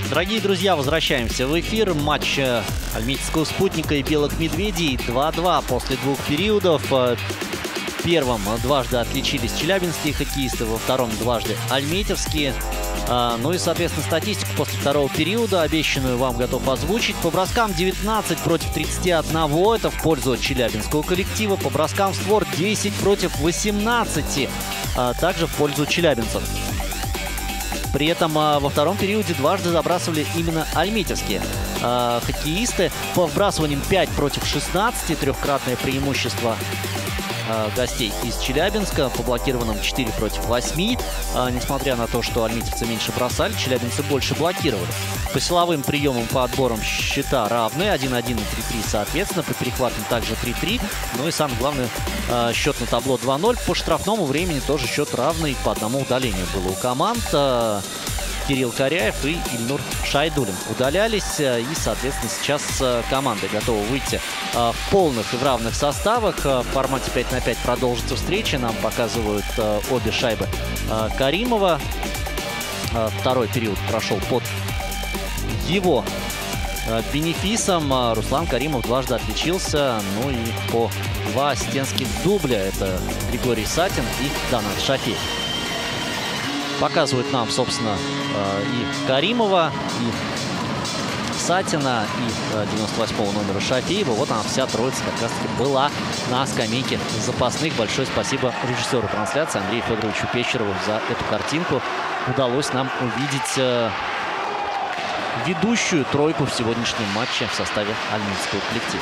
Дорогие друзья, возвращаемся в эфир. Матч альметьевского «Спутника» и белых медведей два-два после двух периодов. В первом дважды отличились челябинские хоккеисты, во втором дважды альметьевские. Ну и, соответственно, статистику после второго периода, обещанную, вам готов озвучить. По броскам девятнадцать против тридцати одного. Это в пользу челябинского коллектива. По броскам в створ десять против восемнадцати. Также в пользу челябинцев. При этом во втором периоде дважды забрасывали именно альметьевские э, хоккеисты. По вбрасываниям пять против шестнадцати. Трехкратное преимущество э, гостей из Челябинска. По блокированным четыре против восьми. Э, несмотря на то, что альметьевцы меньше бросали, челябинцы больше блокировали. По силовым приемам, по отборам счета равны. один-один и три-три соответственно. По перехватам также три-три. Ну и самое главное, э, счет на табло два-ноль. По штрафному времени тоже счет равный. По одному удалению было у команд. Э, Кирилл Коряев и Ильнур Шайдулин удалялись. И, соответственно, сейчас команды готовы выйти в полных и в равных составах. В формате пять на пять продолжится встреча. Нам показывают обе шайбы Каримова. Второй период прошел под его бенефисом. Руслан Каримов дважды отличился. Ну и по два ассистентских дубля. Это Григорий Сатин и Донат Шафеев. Показывают нам, собственно, и Каримова, и Сатина, и девяносто восьмого номера Шафеева. Вот она, вся троица как раз-таки была на скамейке запасных. Большое спасибо режиссеру трансляции Андрею Федоровичу Пещерову за эту картинку. Удалось нам увидеть ведущую тройку в сегодняшнем матче в составе альметьевского коллектива.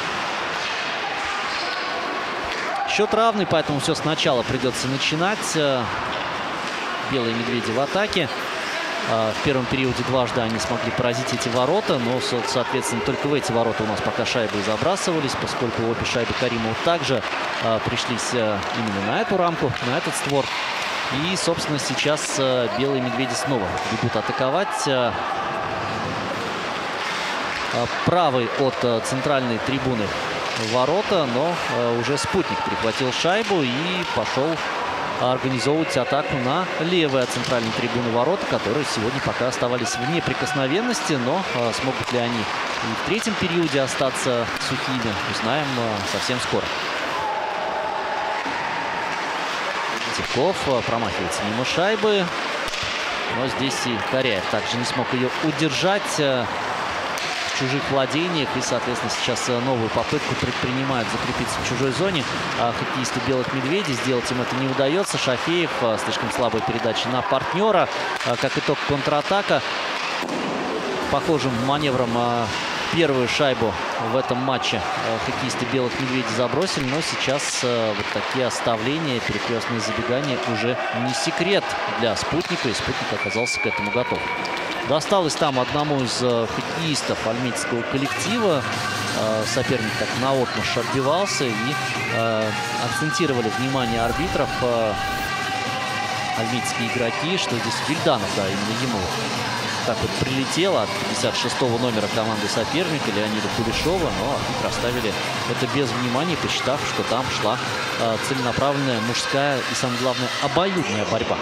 Счет равный, поэтому все сначала придется начинать. Белые медведи в атаке. В первом периоде дважды они смогли поразить эти ворота, но, соответственно, только в эти ворота у нас пока шайбы и забрасывались, поскольку обе шайбы Каримова также пришлись именно на эту рамку, на этот створ. И, собственно, сейчас белые медведи снова будут атаковать. Правый от центральной трибуны ворота, но уже «Спутник» перехватил шайбу и пошел организовывать атаку на левые от центральной трибуны ворота, которые сегодня пока оставались в неприкосновенности, но а, смогут ли они и в третьем периоде остаться сухими, узнаем а, совсем скоро. Тевков а, промахивается мимо шайбы, но здесь и Коряев также не смог ее удержать а, в чужих владениях, и, соответственно, сейчас новую попытку предпринимают закрепиться в чужой зоне а, хоккеисты белых медведей. Сделать им это не удается. Шафеев, а, слишком слабая передача на партнера. А, как итог, контратака. Похожим маневром а, первую шайбу в этом матче а, хоккеисты белых медведей забросили, но сейчас а, вот такие оставления, перекрестные забегания уже не секрет для «Спутника», и «Спутник» оказался к этому готов. Досталось там одному из э, хоккеистов альметьевского коллектива. Э, соперник так наотмашь отбивался, и э, акцентировали внимание арбитров э, альметьевские игроки, что здесь Вильданов, да, именно ему так вот прилетело от пятьдесят шестого номера команды соперника Леонида Кулешова, но арбитры оставили это без внимания, посчитав, что там шла э, целенаправленная мужская и, самое главное, обоюдная борьба.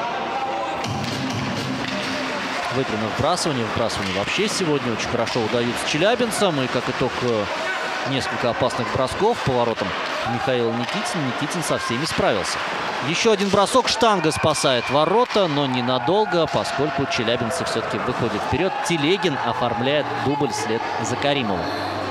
В игре на вбрасывание. Вбрасывание вообще сегодня очень хорошо удаются челябинцам. И как итог, несколько опасных бросков по воротам Михаила Никитина. Никитин со всеми справился. Еще один бросок. Штанга спасает ворота, но ненадолго, поскольку челябинцы все-таки выходят вперед. Телегин оформляет дубль вслед за Каримовым.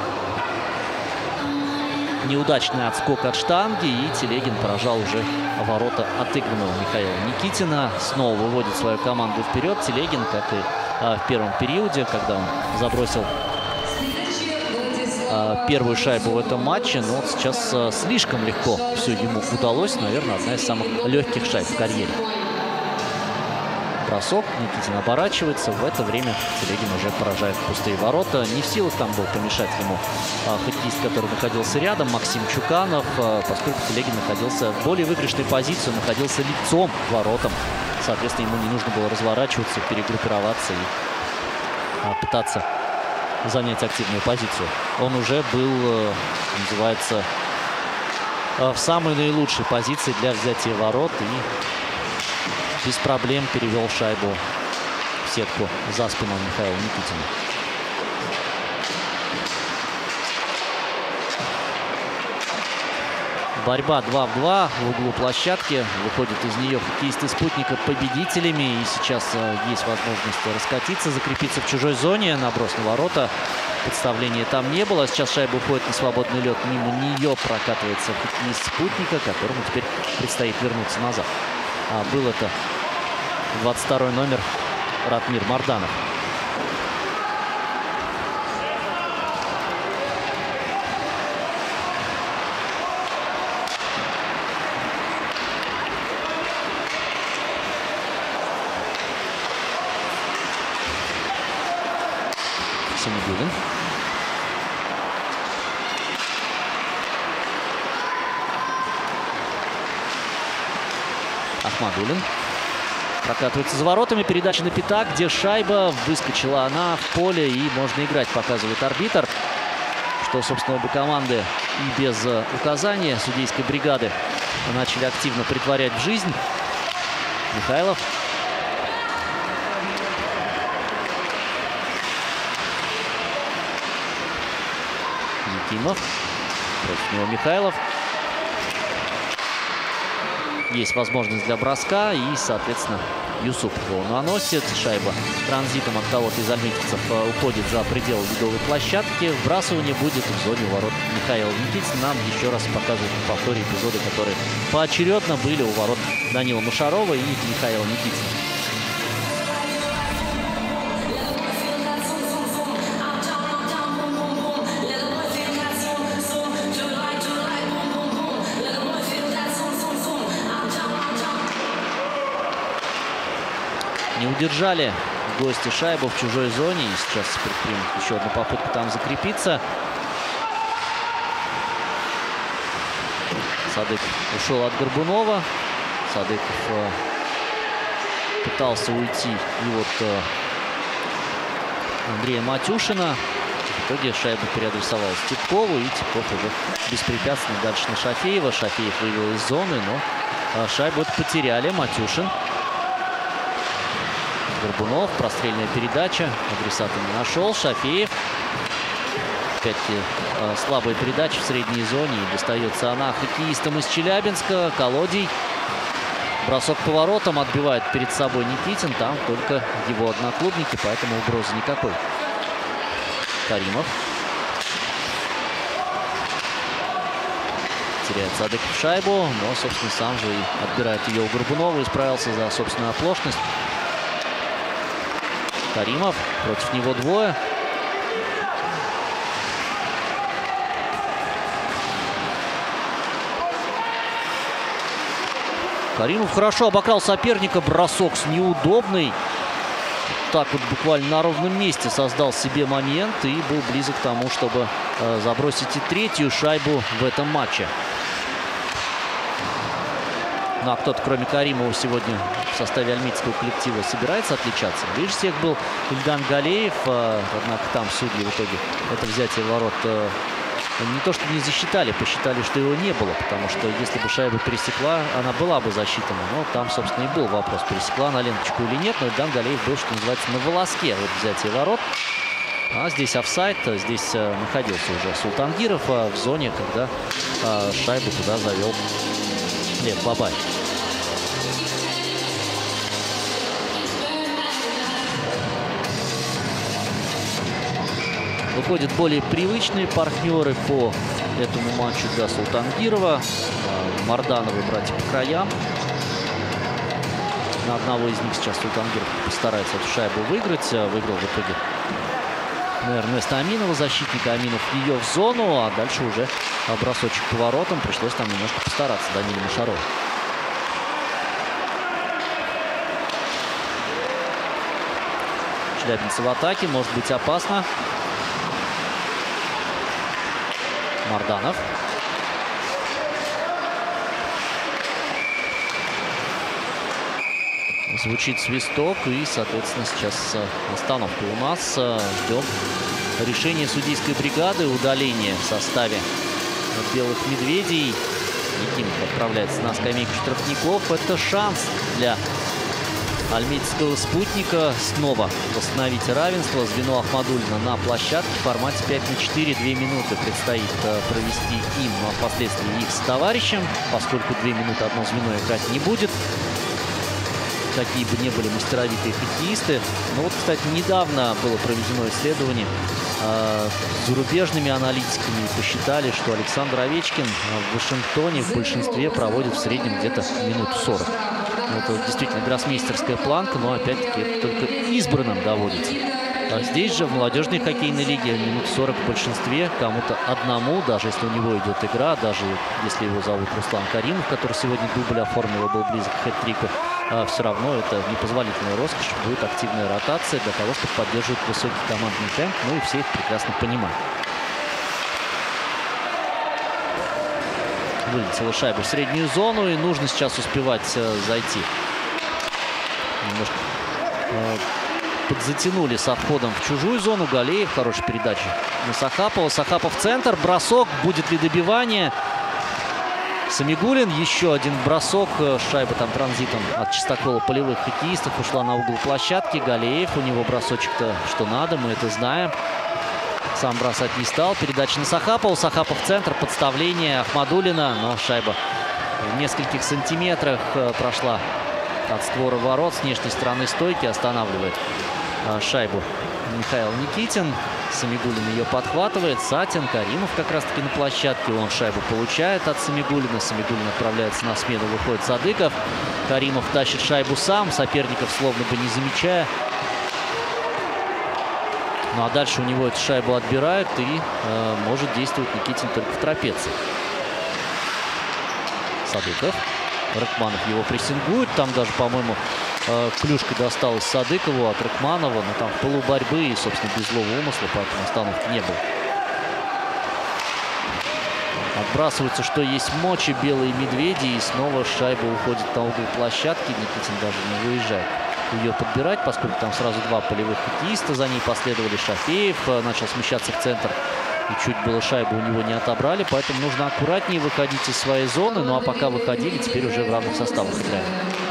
Неудачный отскок от штанги, и Телегин поражал уже ворота отыгранного Михаила Никитина. Снова выводит свою команду вперед. Телегин, как и а, в первом периоде, когда он забросил а, первую шайбу в этом матче. Но вот сейчас а, слишком легко все ему удалось. Наверное, одна из самых легких шайб в карьере. Бросок. Никитин оборачивается. В это время Телегин уже поражает пустые ворота. Не в силах там был помешать ему а, хоккеист, который находился рядом, Максим Чуканов, а, поскольку Телегин находился в более выигрышной позиции, находился лицом к воротам. Соответственно, ему не нужно было разворачиваться, перегруппироваться и а, пытаться занять активную позицию. Он уже был, а, называется, а, в самой наилучшей позиции для взятия ворот и без проблем перевел шайбу в сетку за спину Михаила Никитина. Борьба два в два в углу площадки. Выходят из нее хоккеисты «Спутника» победителями. И сейчас есть возможность раскатиться, закрепиться в чужой зоне. Наброс на ворота. Подставления там не было. Сейчас шайба уходит на свободный лед. Мимо нее прокатывается хоккеист «Спутника», которому теперь предстоит вернуться назад. А был это двадцать второй номер Ратмир Марданов. Семигулин. Ахмадулин. Прокатывается за воротами. Передача на пятак, где шайба. Выскочила она в поле и можно играть, показывает арбитр. Что, собственно, обе команды и без указания судейской бригады начали активно претворять в жизнь. Михайлов. Якимов. Против него Михайлов. Есть возможность для броска. И, соответственно, Юсупов его наносит. Шайба транзитом от кого-то из альметьевцев уходит за пределы ледовой площадки. Вбрасывание будет в зоне ворот Михаила Никитина. Нам еще раз показывают в повторе эпизоды, которые поочередно были у ворот Данила Мушарова и Михаила Никитина. Не удержали гости шайбу в чужой зоне. И сейчас предпримут еще одну попытку там закрепиться. Садыков ушел от Горбунова. Садыков э, пытался уйти. И вот э, Андрея Матюшина. В итоге шайба переадресовалась Титкову. И Титков уже беспрепятственно дальше на Шафеева. Шафеев вывел из зоны, но э, шайбу потеряли. Матюшин. Горбунов, прострельная передача, адресата не нашел. Шафеев. Опять-таки э, слабая передача в средней зоне. И достается она хоккеистам из Челябинска. Колодий. Бросок по воротам. Отбивает перед собой Никитин. Там только его одноклубники, поэтому угрозы никакой. Каримов. Теряет Садыков шайбу, но, собственно, сам же и отбирает ее у Горбунова. Исправился за собственную оплошность. Каримов. Против него двое. Каримов хорошо обокрал соперника. Бросок с неудобный. Так вот буквально на ровном месте создал себе момент и был близок к тому, чтобы э, забросить и третью шайбу в этом матче. Ну а кто-то, кроме Каримова, сегодня в составе альметьевского коллектива собирается отличаться. Ближе всех был Ильдан Галеев. Однако там судьи в итоге это взятие ворот не то что не засчитали, посчитали, что его не было. Потому что если бы шайба пересекла, она была бы засчитана. Но там, собственно, и был вопрос, пересекла она ленточку или нет. Но Ильдан Галеев был, что называется, на волоске от взятия ворот. А здесь офсайд. Здесь находился уже Султангиров в зоне, когда шайбу туда завел Лев Бабаев. Выходят более привычные партнеры по этому матчу для Султангирова. Мардановы братья по краям. На одного из них сейчас Султангиров постарается эту шайбу выиграть. Выиграл в итоге Эрнеста Аминова, защитника. Аминов ее в зону, а дальше уже бросочек по воротам. Пришлось там немножко постараться Даниле Мушарову. Челябинцы в атаке. Может быть опасно. Марданов. Звучит свисток. И, соответственно, сейчас остановка у нас. Ждем решения судейской бригады. Удаление в составе белых медведей. Якимов отправляется на скамейку штрафников. Это шанс для альметьевского «Спутника» снова восстановить равенство. Звено Ахмадуллина на площадке в формате пять на четыре. Две минуты предстоит провести им, но впоследствии их с товарищем, поскольку две минуты одно звено играть не будет. Какие бы ни были мастеровитые хоккеисты. Но вот, кстати, недавно было проведено исследование э, с зарубежными аналитиками и посчитали, что Александр Овечкин в Вашингтоне в большинстве проводит в среднем где-то минут сорок. Это действительно гроссмейстерская планка, но опять-таки это только избранным доводится. А здесь же в молодежной хоккейной лиге минут сорок в большинстве кому-то одному, даже если у него идет игра, даже если его зовут Руслан Каримов, который сегодня дубль оформил и был близок к хэт-трику, а все равно это непозволительная роскошь, будет активная ротация для того, чтобы поддерживать высокий командный темп, ну и все это прекрасно понимают. Вылетела шайба в среднюю зону, и нужно сейчас успевать э, зайти. Немножко э, подзатянули со входом в чужую зону. Галеев, хорошая передача на Сахапова. Сахапов в центр, бросок, будет ли добивание? Самигуллин, еще один бросок. Шайба там транзитом от чистокола полевых хоккеистов ушла на угол площадки. Галеев, у него бросочек-то что надо, мы это знаем. Сам бросать не стал. Передача на Сахапова. Сахапов в центр. Подставление Ахмадуллина. Но шайба в нескольких сантиметрах прошла от створа ворот. С внешней стороны стойки останавливает шайбу Михаил Никитин. Самигуллин ее подхватывает. Сатин, Каримов как раз-таки на площадке. Он шайбу получает от Самигуллина. Самигуллин отправляется на смену. Выходит Садыков. Каримов тащит шайбу сам. Соперников словно бы не замечая. Ну а дальше у него эту шайбу отбирают, и э, может действовать Никитин только в трапеции. Садыков. Рыкманов его прессингует. Там даже, по-моему, э, клюшкой досталось Садыкову от Рыкманова. Но там в полу борьбы и, собственно, без злого умысла, поэтому остановки не было. Отбрасываются, что есть мочи, белые медведи. И снова шайба уходит на угол площадки. Никитин даже не выезжает ее подбирать, поскольку там сразу два полевых хоккеиста. За ней последовали. Шафеев начал смещаться в центр, и чуть было шайбу у него не отобрали, поэтому нужно аккуратнее выходить из своей зоны. Ну а пока выходили, теперь уже в равных составах играем.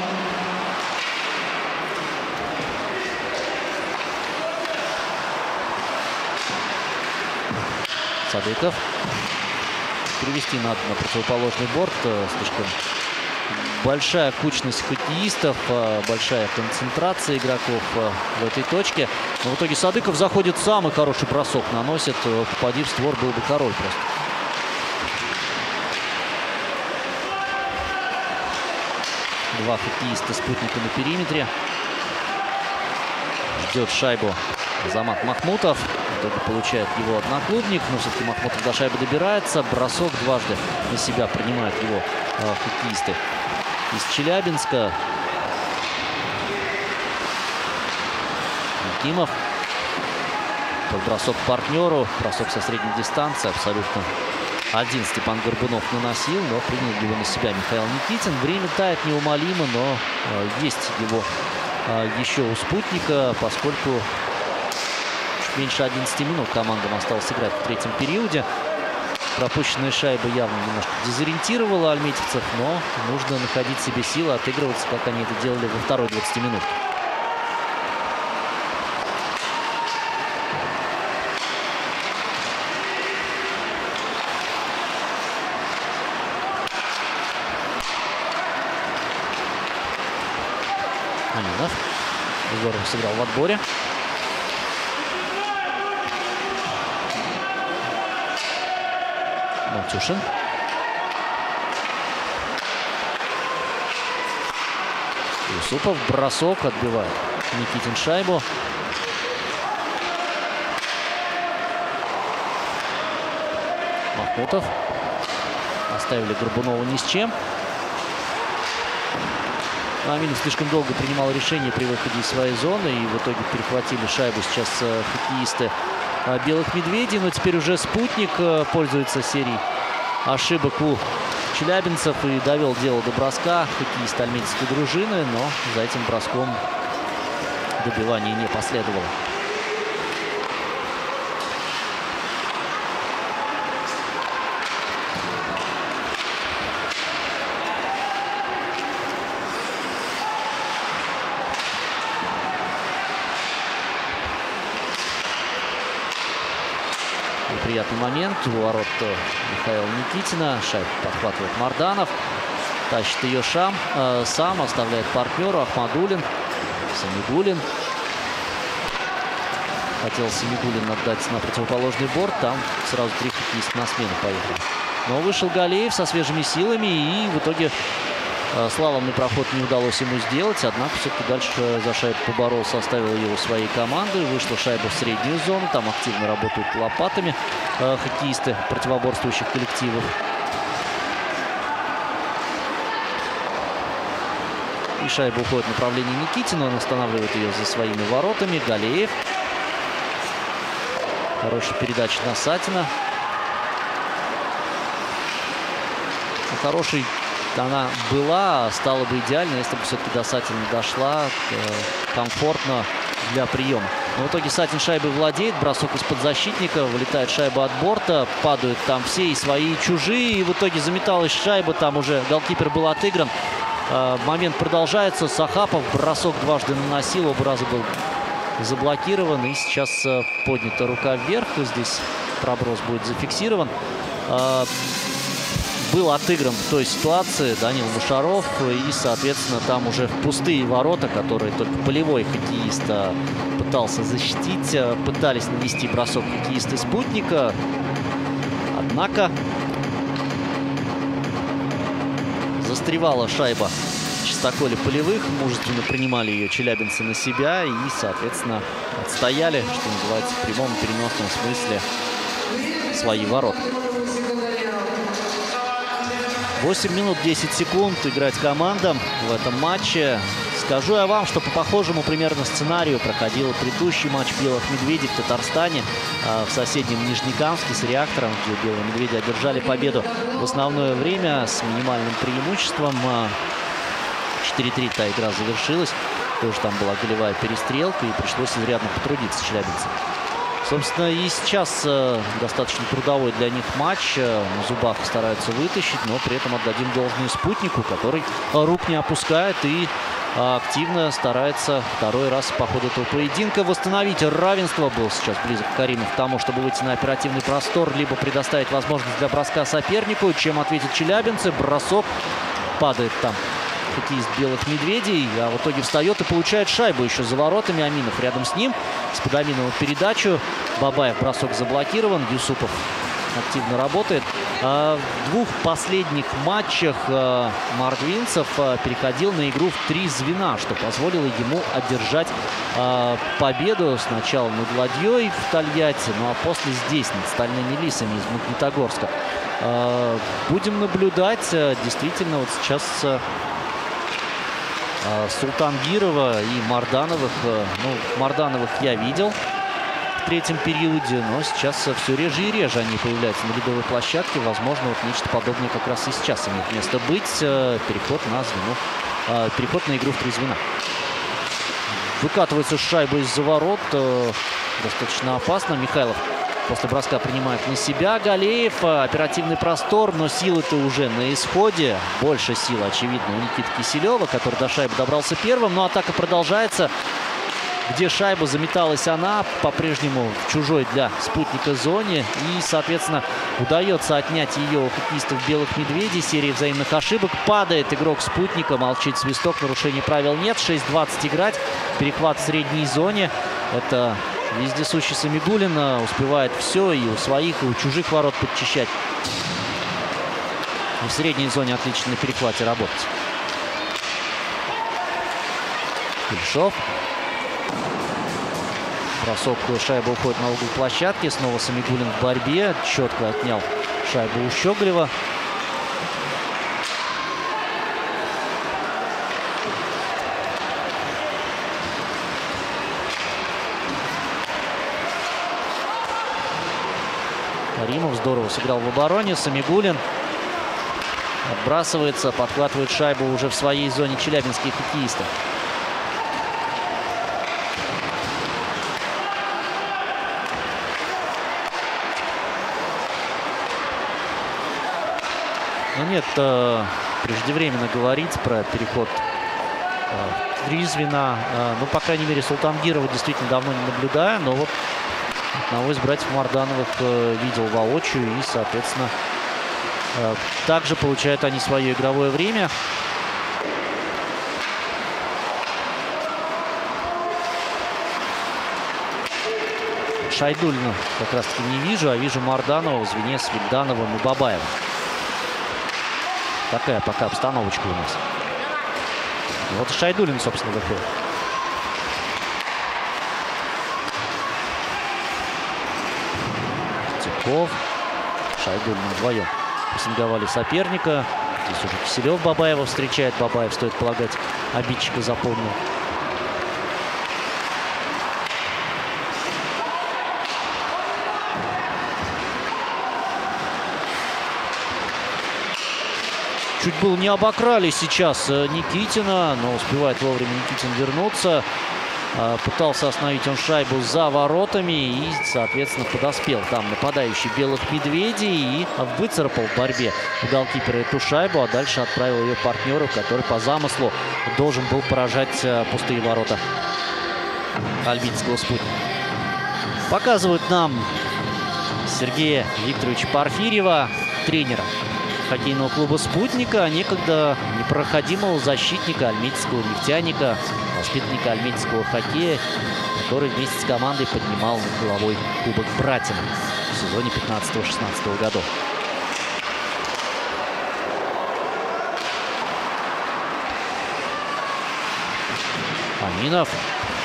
Садыков. Перевести надо на противоположный борт. Слишком большая кучность хоккеистов, большая концентрация игроков в этой точке. Но в итоге Садыков заходит сам и хороший бросок наносит. Попади в створ, был бы король просто. Два хоккеиста «Спутника» на периметре. Ждет шайбу Азамат Махмутов. В итоге получает его одноклубник. Но все-таки Махмутов до шайбы добирается. Бросок дважды на себя принимают его э, хоккеисты из Челябинска. Якимов. Бросок партнеру. Бросок со средней дистанции. Абсолютно один Степан Горбунов наносил, но принял его на себя Михаил Никитин. Время тает неумолимо, но э, есть его э, еще у «Спутника», поскольку чуть меньше одиннадцати минут командам осталось играть в третьем периоде. Пропущенная шайба явно немножко дезориентировала альметьевцев, но нужно находить себе силы, отыгрываться, как они это делали во второй двадцати минут. Аминов здорово сыграл в отборе. Мартюшин. Юсупов. Бросок. Отбивает Никитин шайбу. Махмутов. Оставили Горбунова ни с чем. Аминов слишком долго принимал решение при выходе из своей зоны. И в итоге перехватили шайбу сейчас хоккеисты белых медведей. Но теперь уже «Спутник» пользуется серией ошибок у челябинцев и довел дело до броска хоккеист альметьевской дружины. Но за этим броском добивания не последовало. неприятный момент. У ворот Михаила Никитина. Шайбу подхватывает Марданов. Тащит ее Шам. Э, сам оставляет партнеру. Ахмадулин. Самигулин. Хотел Самигулин отдать на противоположный борт. Там сразу три хоккеиста на смену поехали. Но вышел Галеев со свежими силами. И в итоге э, слаломный проход не удалось ему сделать. Однако все-таки дальше за шайбу поборолся. Оставил ее у своей команды. Вышла шайба в среднюю зону. Там активно работают лопатами э, хоккеисты противоборствующих коллективов. И шайба уходит в направлении Никитина. Он останавливает ее за своими воротами. Галеев. Хорошая передача на Сатина. Хорошей она была, стала бы идеально, если бы все-таки до Сатина дошла. Комфортно для приема. Но в итоге Сатин шайбой владеет. Бросок из-под защитника. Вылетает шайба от борта. Падают там все, и свои, и чужие. И в итоге заметалась шайба. Там уже голкипер был отыгран. Момент продолжается. Сахапов бросок дважды наносил. Оба раза был заблокирован. И сейчас поднята рука вверх. Здесь проброс будет зафиксирован. Был отыгран в той ситуации Данил Мушаров. И, соответственно, там уже пустые ворота, которые только полевой хоккеист пытался защитить. Пытались нанести бросок хоккеисты спутника. Однако застревала шайба в чистоколе полевых. Мужественно принимали ее челябинцы на себя. И, соответственно, отстояли, что называется, в прямом и переносном смысле свои ворота. восемь минут десять секунд играть командам в этом матче. Скажу я вам, что по похожему примерно сценарию проходил предыдущий матч белых медведей в Татарстане, в соседнем Нижнекамске с Реактором, где белые медведи одержали победу в основное время с минимальным преимуществом. четыре-три та игра завершилась. Тоже там была голевая перестрелка, и пришлось изрядно потрудиться челябинцам. Собственно, и сейчас э, достаточно трудовой для них матч. Э, на зубах стараются вытащить, но при этом отдадим должное спутнику, который э, рук не опускает и э, активно старается второй раз по ходу этого поединка восстановить равенство. Был сейчас близок Каримов к тому, чтобы выйти на оперативный простор, либо предоставить возможность для броска сопернику. Чем ответит челябинцы? Бросок. Падает там хоккеист белых медведей, а в итоге встает и получает шайбу еще за воротами. Аминов рядом с ним. С Подаминовым передачу. Бабаев бросок заблокирован. Юсупов активно работает. В двух последних матчах Мордвинцев переходил на игру в три звена, что позволило ему одержать победу сначала над Ладьей в Тольятти, ну а после здесь, над Стальными Лисами из Магнитогорска. Будем наблюдать. Действительно, вот сейчас Султангирова и Мардановых. Ну, Мардановых я видел в третьем периоде, но сейчас все реже и реже они появляются на ледовой площадке. Возможно, вот нечто подобное как раз и сейчас имеет место быть. Переход на звено, переход на игру в три звена. Выкатывается шайба из-за ворот. Достаточно опасно. Михайлов после броска принимает на себя. Галеев. Оперативный простор, но силы-то уже на исходе. Больше сил, очевидно, у Никиты Киселева, который до шайбы добрался первым. Но атака продолжается. Где шайба заметалась, она по-прежнему в чужой для спутника зоне. И, соответственно, удается отнять ее у хоккеистов белых медведей. Серия взаимных ошибок. Падает игрок спутника. Молчит свисток. Нарушений правил нет. шесть двадцать играть. Перехват в средней зоне. Это вездесущий Самигулин успевает все и у своих, и у чужих ворот подчищать. И в средней зоне отлично на перехвате работать. Кульшов. Бросок, шайба уходит на угол площадки. Снова Самигулин в борьбе. Четко отнял шайбу у Щеголева. Каримов здорово сыграл в обороне. Самигулин отбрасывается, подхватывает шайбу уже в своей зоне челябинские хоккеисты. Но нет, преждевременно говорить про переход в три звена. Ну, по крайней мере, Султангирова действительно давно не наблюдаю, но вот Одного из братьев Мардановых видел воочию, и, соответственно, также получают они свое игровое время. Шайдулина как раз-таки не вижу, а вижу Марданова в звене с Вильдановым и Бабаевым. Такая пока обстановочка у нас. Вот Шайдулин, собственно, выходит. Цепков, Шайдулин вдвоем прессинговали соперника. Здесь уже Киселев Бабаева встречает. Бабаев, стоит полагать, обидчика запомнил. Чуть было не обокрали сейчас Никитина, но успевает вовремя Никитин вернуться. Пытался остановить он шайбу за воротами и, соответственно, подоспел там нападающий белых медведей и выцарапал в борьбе у голкипера эту шайбу, а дальше отправил ее партнеру, который по замыслу должен был поражать пустые ворота альбинского спутника. Показывают нам Сергея Викторовича Порфирьева, тренера хоккейного клуба «Спутника», а некогда непроходимого защитника альметьевского нефтяника, воспитанника альметьевского хоккея, который вместе с командой поднимал над головой Кубок Братина в сезоне пятнадцатого-шестнадцатого годов. Аминов.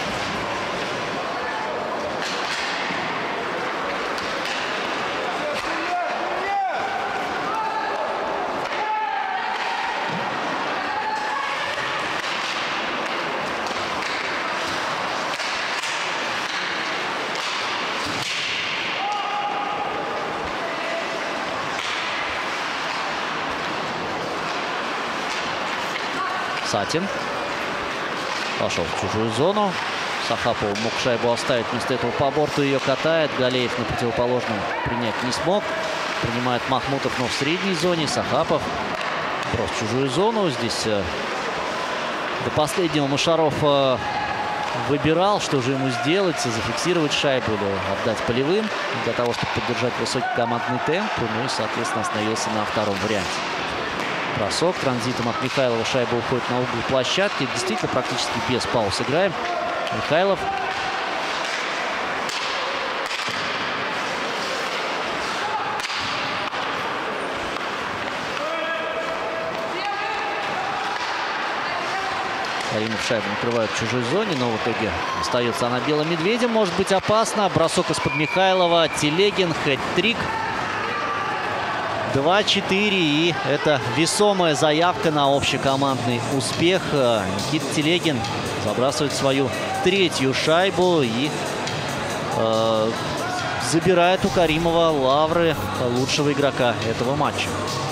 Сатин пошел в чужую зону. Сахапов мог шайбу оставить, вместо этого по борту ее катает. Галеев на противоположном принять не смог. Принимает Махмутов, но в средней зоне. Сахапов просто в чужую зону. Здесь э, до последнего Машаров э, выбирал, что же ему сделать. Зафиксировать шайбу или отдать полевым для того, чтобы поддержать высокий командный темп. Ну и, соответственно, остановился на втором варианте. Бросок транзитом от Михайлова. Шайба уходит на угол площадки. Действительно, практически без пауз играем. Михайлов. Каримов шайбу накрывает в чужой зоне, но в итоге остается она белым медведем. Может быть опасно. Бросок из-под Михайлова. Телегин. Хэт-трик. два-четыре, и это весомая заявка на общекомандный успех. Никита Телегин забрасывает свою третью шайбу и э, забирает у Каримова лавры лучшего игрока этого матча.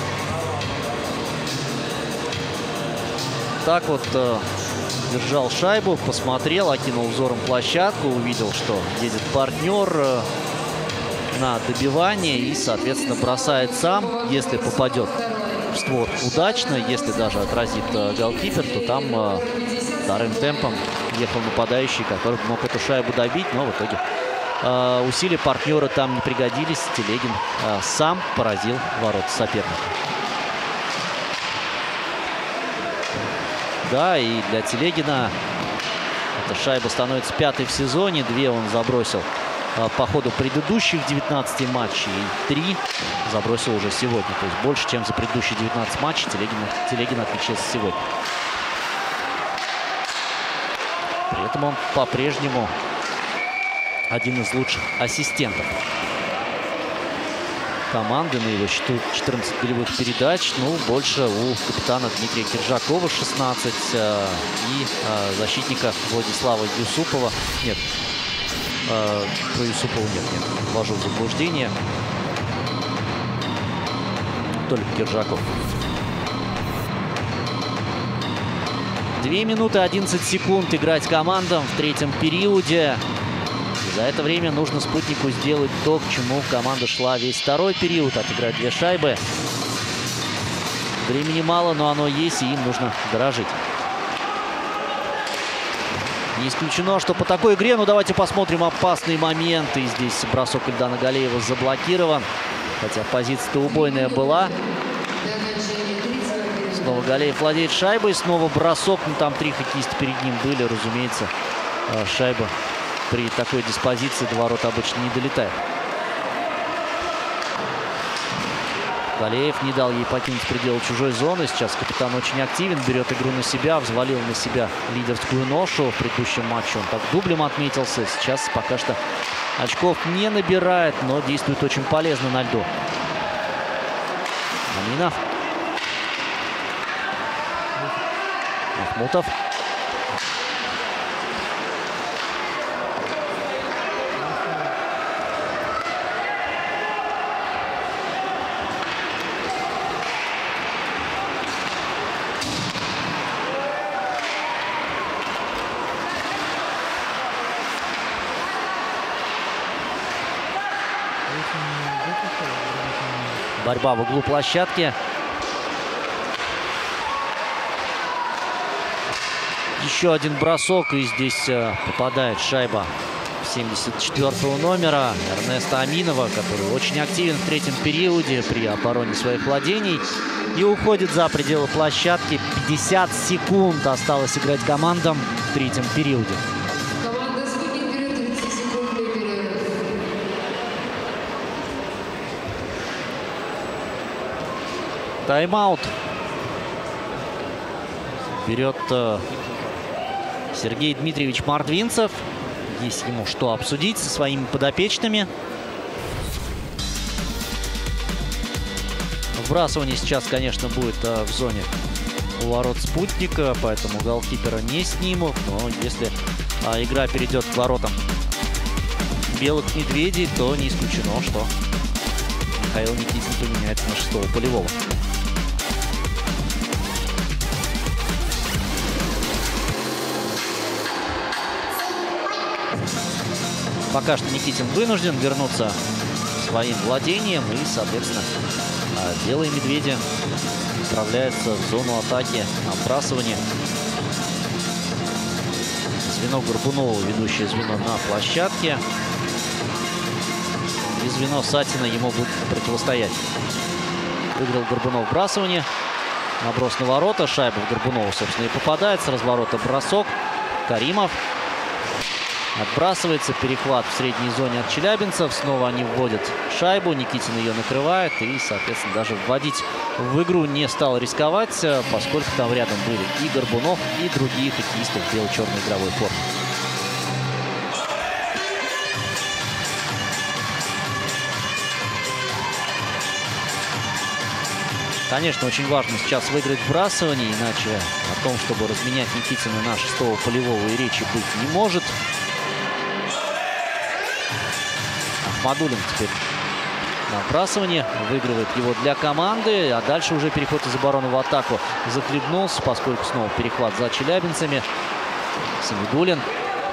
Так вот э, держал шайбу, посмотрел, окинул взором площадку, увидел, что едет партнер э, на добивание и, соответственно, бросает сам. Если попадет в створ удачно, если даже отразит э, голкипер, то там э, вторым темпом ехал нападающий, который мог эту шайбу добить, но в итоге э, усилия партнера там не пригодились. Телегин э, сам поразил ворота соперника. Да, и для Телегина эта шайба становится пятой в сезоне. Две он забросил по ходу предыдущих девятнадцати матчей, и три забросил уже сегодня. То есть больше, чем за предыдущие девятнадцать матчей Телегин, Телегин отличается сегодня. При этом он по-прежнему один из лучших ассистентов команды. На его счету четырнадцать голевых передач. Ну, больше у капитана Дмитрия Киржакова шестнадцать и защитника Владислава Юсупова. Нет. Про Юсупова нет, нет, ввожу в заблуждение. Только Киржаков. две минуты одиннадцать секунд играть командам в третьем периоде. За это время нужно Спутнику сделать то, к чему команда шла весь второй период. Отыграть две шайбы. Времени мало, но оно есть, и им нужно дорожить. Не исключено, что по такой игре, ну давайте посмотрим опасные моменты. Здесь бросок Ильдана Галеева заблокирован, хотя позиция-то убойная была. Снова Галеев владеет шайбой, снова бросок, ну там три хоккеиста перед ним были, разумеется. Шайба при такой диспозиции до ворот обычно не долетает. Галеев не дал ей покинуть пределы чужой зоны. Сейчас капитан очень активен, берет игру на себя, взвалил на себя лидерскую ношу. В предыдущем матче он так дублем отметился. Сейчас пока что очков не набирает, но действует очень полезно на льду. Аминов. Махмутов. Борьба в углу площадки. Еще один бросок, и здесь попадает шайба семьдесят четвёртого номера Эрнеста Аминова, который очень активен в третьем периоде при обороне своих владений и уходит за пределы площадки. пятьдесят секунд осталось играть командам в третьем периоде. Тайм-аут. Берет э, Сергей Дмитриевич Мордвинцев. Есть ему что обсудить со своими подопечными. Вбрасывание сейчас, конечно, будет э, в зоне у ворот спутника, поэтому голкипера не снимут. Но если э, игра перейдет к воротам белых медведей, то не исключено, что Михаил Никитин поменяется на шестого полевого. Пока что Никитин вынужден вернуться к своим владениям. И, соответственно, белые медведи отправляются в зону атаки. Отбрасывание. Звено Горбунова, ведущее звено на площадке. И звено Сатина ему будет противостоять. Выиграл Горбунов вбрасывание. Наброс на ворота. Шайба в Горбунова, собственно, и попадает. С разворота бросок. Каримов. Отбрасывается, перехват в средней зоне от челябинцев. Снова они вводят шайбу. Никитин ее накрывает. И, соответственно, даже вводить в игру не стал рисковать, поскольку там рядом были и Горбунов, и другие хоккеисты в бело-черной игровой форме. Конечно, очень важно сейчас выиграть вбрасывание, иначе о том, чтобы разменять Никитина на шестого полевого, и речи быть не может. Ахмадулин теперь на вбрасывание. Выигрывает его для команды. А дальше уже переход из обороны в атаку захлебнулся, поскольку снова перехват за челябинцами. Самидулин.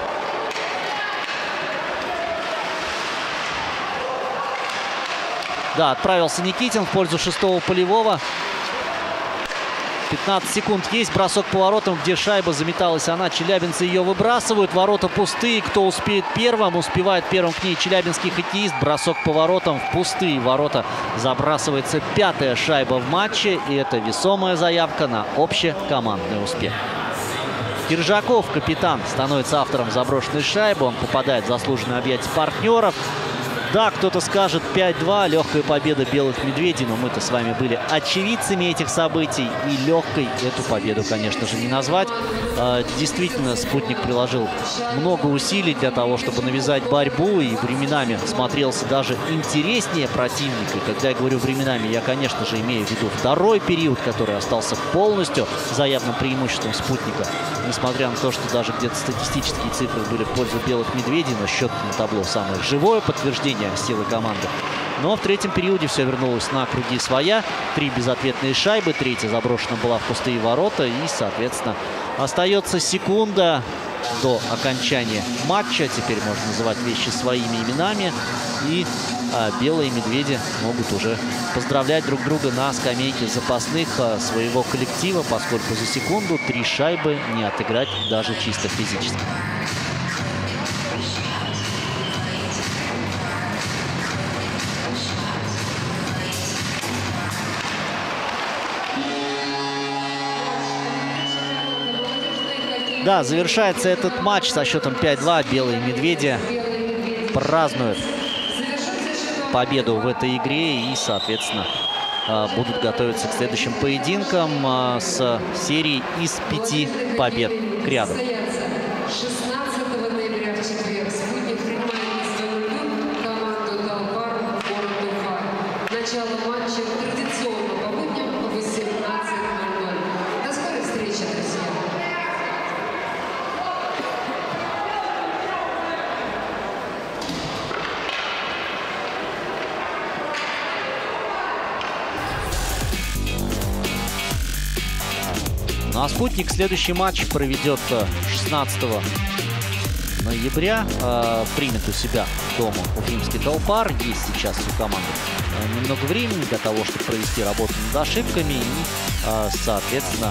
Да, отправился Никитин в пользу шестого полевого. пятнадцать секунд есть. Бросок по воротам, где шайба заметалась. Она, челябинцы ее выбрасывают. Ворота пустые. Кто успеет первым? Успевает первым к ней челябинский хоккеист. Бросок по воротам в пустые ворота. Забрасывается пятая шайба в матче. И это весомая заявка на общекомандный успех. Киржаков, капитан, становится автором заброшенной шайбы. Он попадает в заслуженное объятие партнеров. Да, кто-то скажет пять-два, легкая победа белых медведей, но мы-то с вами были очевидцами этих событий, и легкой эту победу, конечно же, не назвать. Действительно, спутник приложил много усилий для того, чтобы навязать борьбу, и временами смотрелся даже интереснее противника. Когда я говорю временами, я, конечно же, имею в виду второй период, который остался полностью за явным преимуществом спутника. Несмотря на то, что даже где-то статистические цифры были в пользу белых медведей, но счет на табло самое живое подтверждение силы команды. Но в третьем периоде все вернулось на круги своя. Три безответные шайбы, третья заброшена была в пустые ворота. И, соответственно, остается секунда до окончания матча. Теперь можно называть вещи своими именами. И а, белые медведи могут уже поздравлять друг друга на скамейке запасных а, своего коллектива, поскольку за секунду три шайбы не отыграть даже чисто физически. Да, завершается этот матч со счетом пять-два. Белые медведи празднуют победу в этой игре и, соответственно, будут готовиться к следующим поединкам с серией из пяти побед к ряду. шестнадцатого ноября в четверг «Спутник» принимает свою команду «Талпар» город Уфа. Начало матча традиционно по будням в восемнадцать ноль-ноль. До скорой встречи, друзья! Ну а «Спутник» следующий матч проведет шестнадцатого ноября. Э, примет у себя дома уфимский «Талпар». Есть сейчас у команды э, немного времени для того, чтобы провести работу над ошибками и, э, соответственно,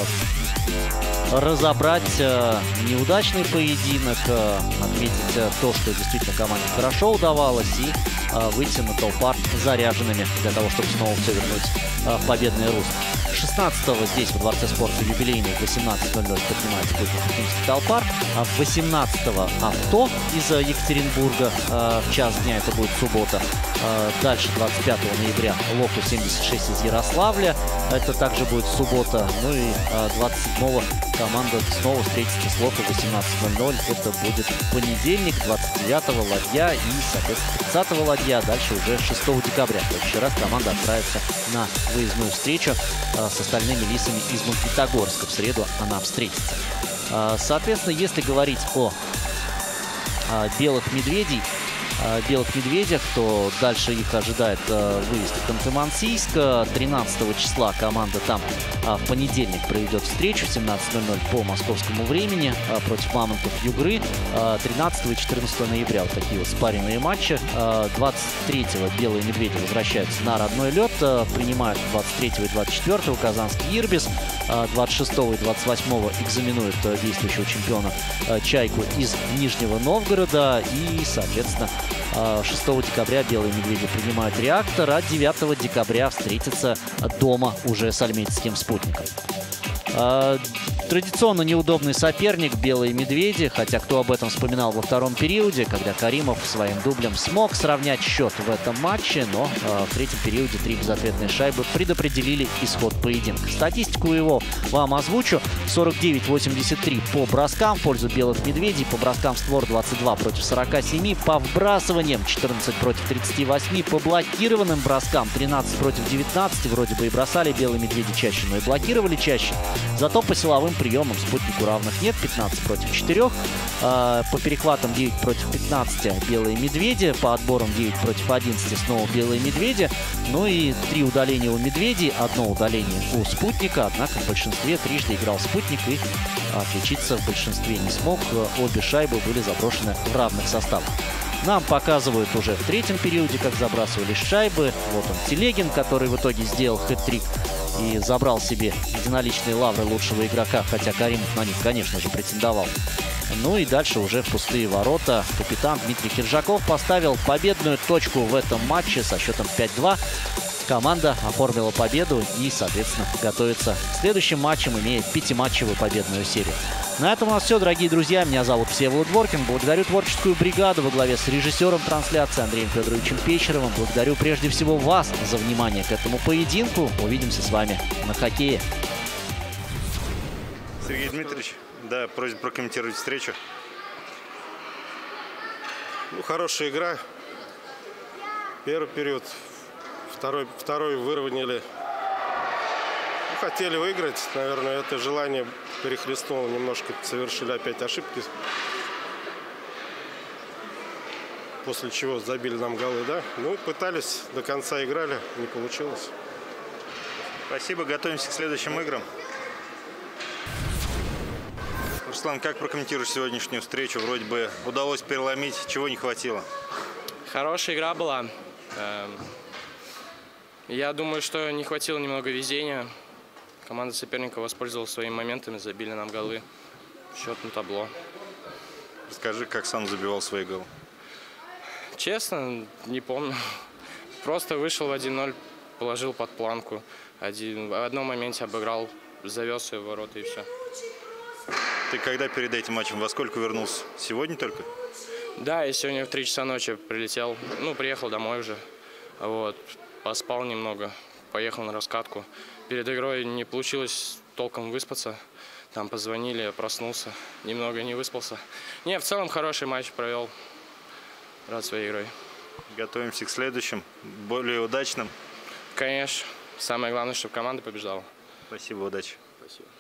э, разобрать э, неудачный поединок, э, отметить э, то, что действительно команде хорошо удавалось, и э, выйти на «Талпар» заряженными для того, чтобы снова все вернуть э, в победное русло. шестнадцатого здесь, во Дворце спорта юбилейный, в восемнадцать ноль-ноль поднимается «Спутник» уфимский «Талпар». А в восемнадцатого «Авто» из Екатеринбурга. В час дня, это будет суббота. Дальше двадцать пятого ноября «Локус семьдесят шесть» из Ярославля. Это также будет суббота. Ну и двадцать седьмого команда снова встретится с «Локус» в восемнадцать ноль-ноль. Это будет понедельник, двадцать девятого «Ладья» и, соответственно, тридцатого «Ладья». Дальше уже шестого декабря. В следующий раз команда отправится на выездную встречу с остальными лисами из Магнитогорска. В среду она встретится. Соответственно, если говорить о белых медведей, белых медведях, то дальше их ожидает выезд в Ханты-Мансийск. тринадцатого числа команда там в понедельник проведет встречу в семнадцать ноль-ноль по московскому времени против Мамонтов Югры. тринадцатого и четырнадцатого ноября вот такие вот спаренные матчи. двадцать третьего белые медведи возвращаются на родной лед, принимают двадцать третьего и двадцать четвёртого казанский Ирбис. двадцать шестого и двадцать восьмого экзаменуют действующего чемпиона Чайку из Нижнего Новгорода. И, соответственно, шестого декабря белые медведи принимают Реактор, а девятого декабря встретятся дома уже с альметьевским «Спутником». Традиционно неудобный соперник белые медведи, хотя кто об этом вспоминал во втором периоде, когда Каримов своим дублем смог сравнять счет в этом матче, но э, в третьем периоде три безответные шайбы предопределили исход поединка. Статистику его вам озвучу. сорок девять восемьдесят три по броскам в пользу белых медведей, по броскам в створ двадцать два против сорока семи, по вбрасываниям четырнадцать против тридцати восьми, по блокированным броскам тринадцать против девятнадцати. Вроде бы и бросали белые медведи чаще, но и блокировали чаще. Зато по силовым приемам «Спутнику» равных нет. пятнадцать против четырёх. По перехватам девять против пятнадцати белые медведи. По отборам девять против одиннадцати снова белые медведи. Ну и три удаления у медведей, одно удаление у «Спутника». Однако в большинстве трижды играл «Спутник» и отличиться в большинстве не смог. Обе шайбы были заброшены в равных составах. Нам показывают уже в третьем периоде, как забрасывались шайбы. Вот он, Телегин, который в итоге сделал хэт-трик и забрал себе единоличные лавры лучшего игрока, хотя Каримов на них, конечно же, претендовал. Ну и дальше уже в пустые ворота капитан Дмитрий Киржаков поставил победную точку в этом матче со счетом пять-два. Команда оформила победу и, соответственно, готовится к следующим матчам, имея пятиматчевую победную серию. На этом у нас все, дорогие друзья. Меня зовут Всеволод Дворкин. Благодарю творческую бригаду во главе с режиссером трансляции Андреем Федоровичем Пещеровым. Благодарю прежде всего вас за внимание к этому поединку. Увидимся с вами на хоккее. Сергей Дмитриевич, да, просьба прокомментировать встречу. Ну, хорошая игра. Первый период, второй, второй выровняли. Ну, хотели выиграть, наверное, это желание перехлестнуло немножко, совершили опять ошибки. После чего забили нам голы, да. Ну, пытались, до конца играли, не получилось. Спасибо, готовимся к следующим играм. Руслан, как прокомментируешь сегодняшнюю встречу? Вроде бы удалось переломить, чего не хватило? Хорошая игра была. Я думаю, что не хватило немного везения. Команда соперника воспользовалась своими моментами, забили нам голы. Счет на табло. Расскажи, как сам забивал свои голы. Честно, не помню. Просто вышел в один ноль, положил под планку. Один, в одном моменте обыграл, завез ее в ворота и все. Ты когда перед этим матчем, во сколько вернулся? Сегодня только? Да, я сегодня в три часа ночи прилетел, ну, приехал домой уже, вот, поспал немного, поехал на раскатку. Перед игрой не получилось толком выспаться, там позвонили, я проснулся, немного не выспался. Не, в целом хороший матч провел, рад своей игрой. Готовимся к следующим, более удачным. Конечно, самое главное, чтобы команда побеждала. Спасибо, удачи. Спасибо.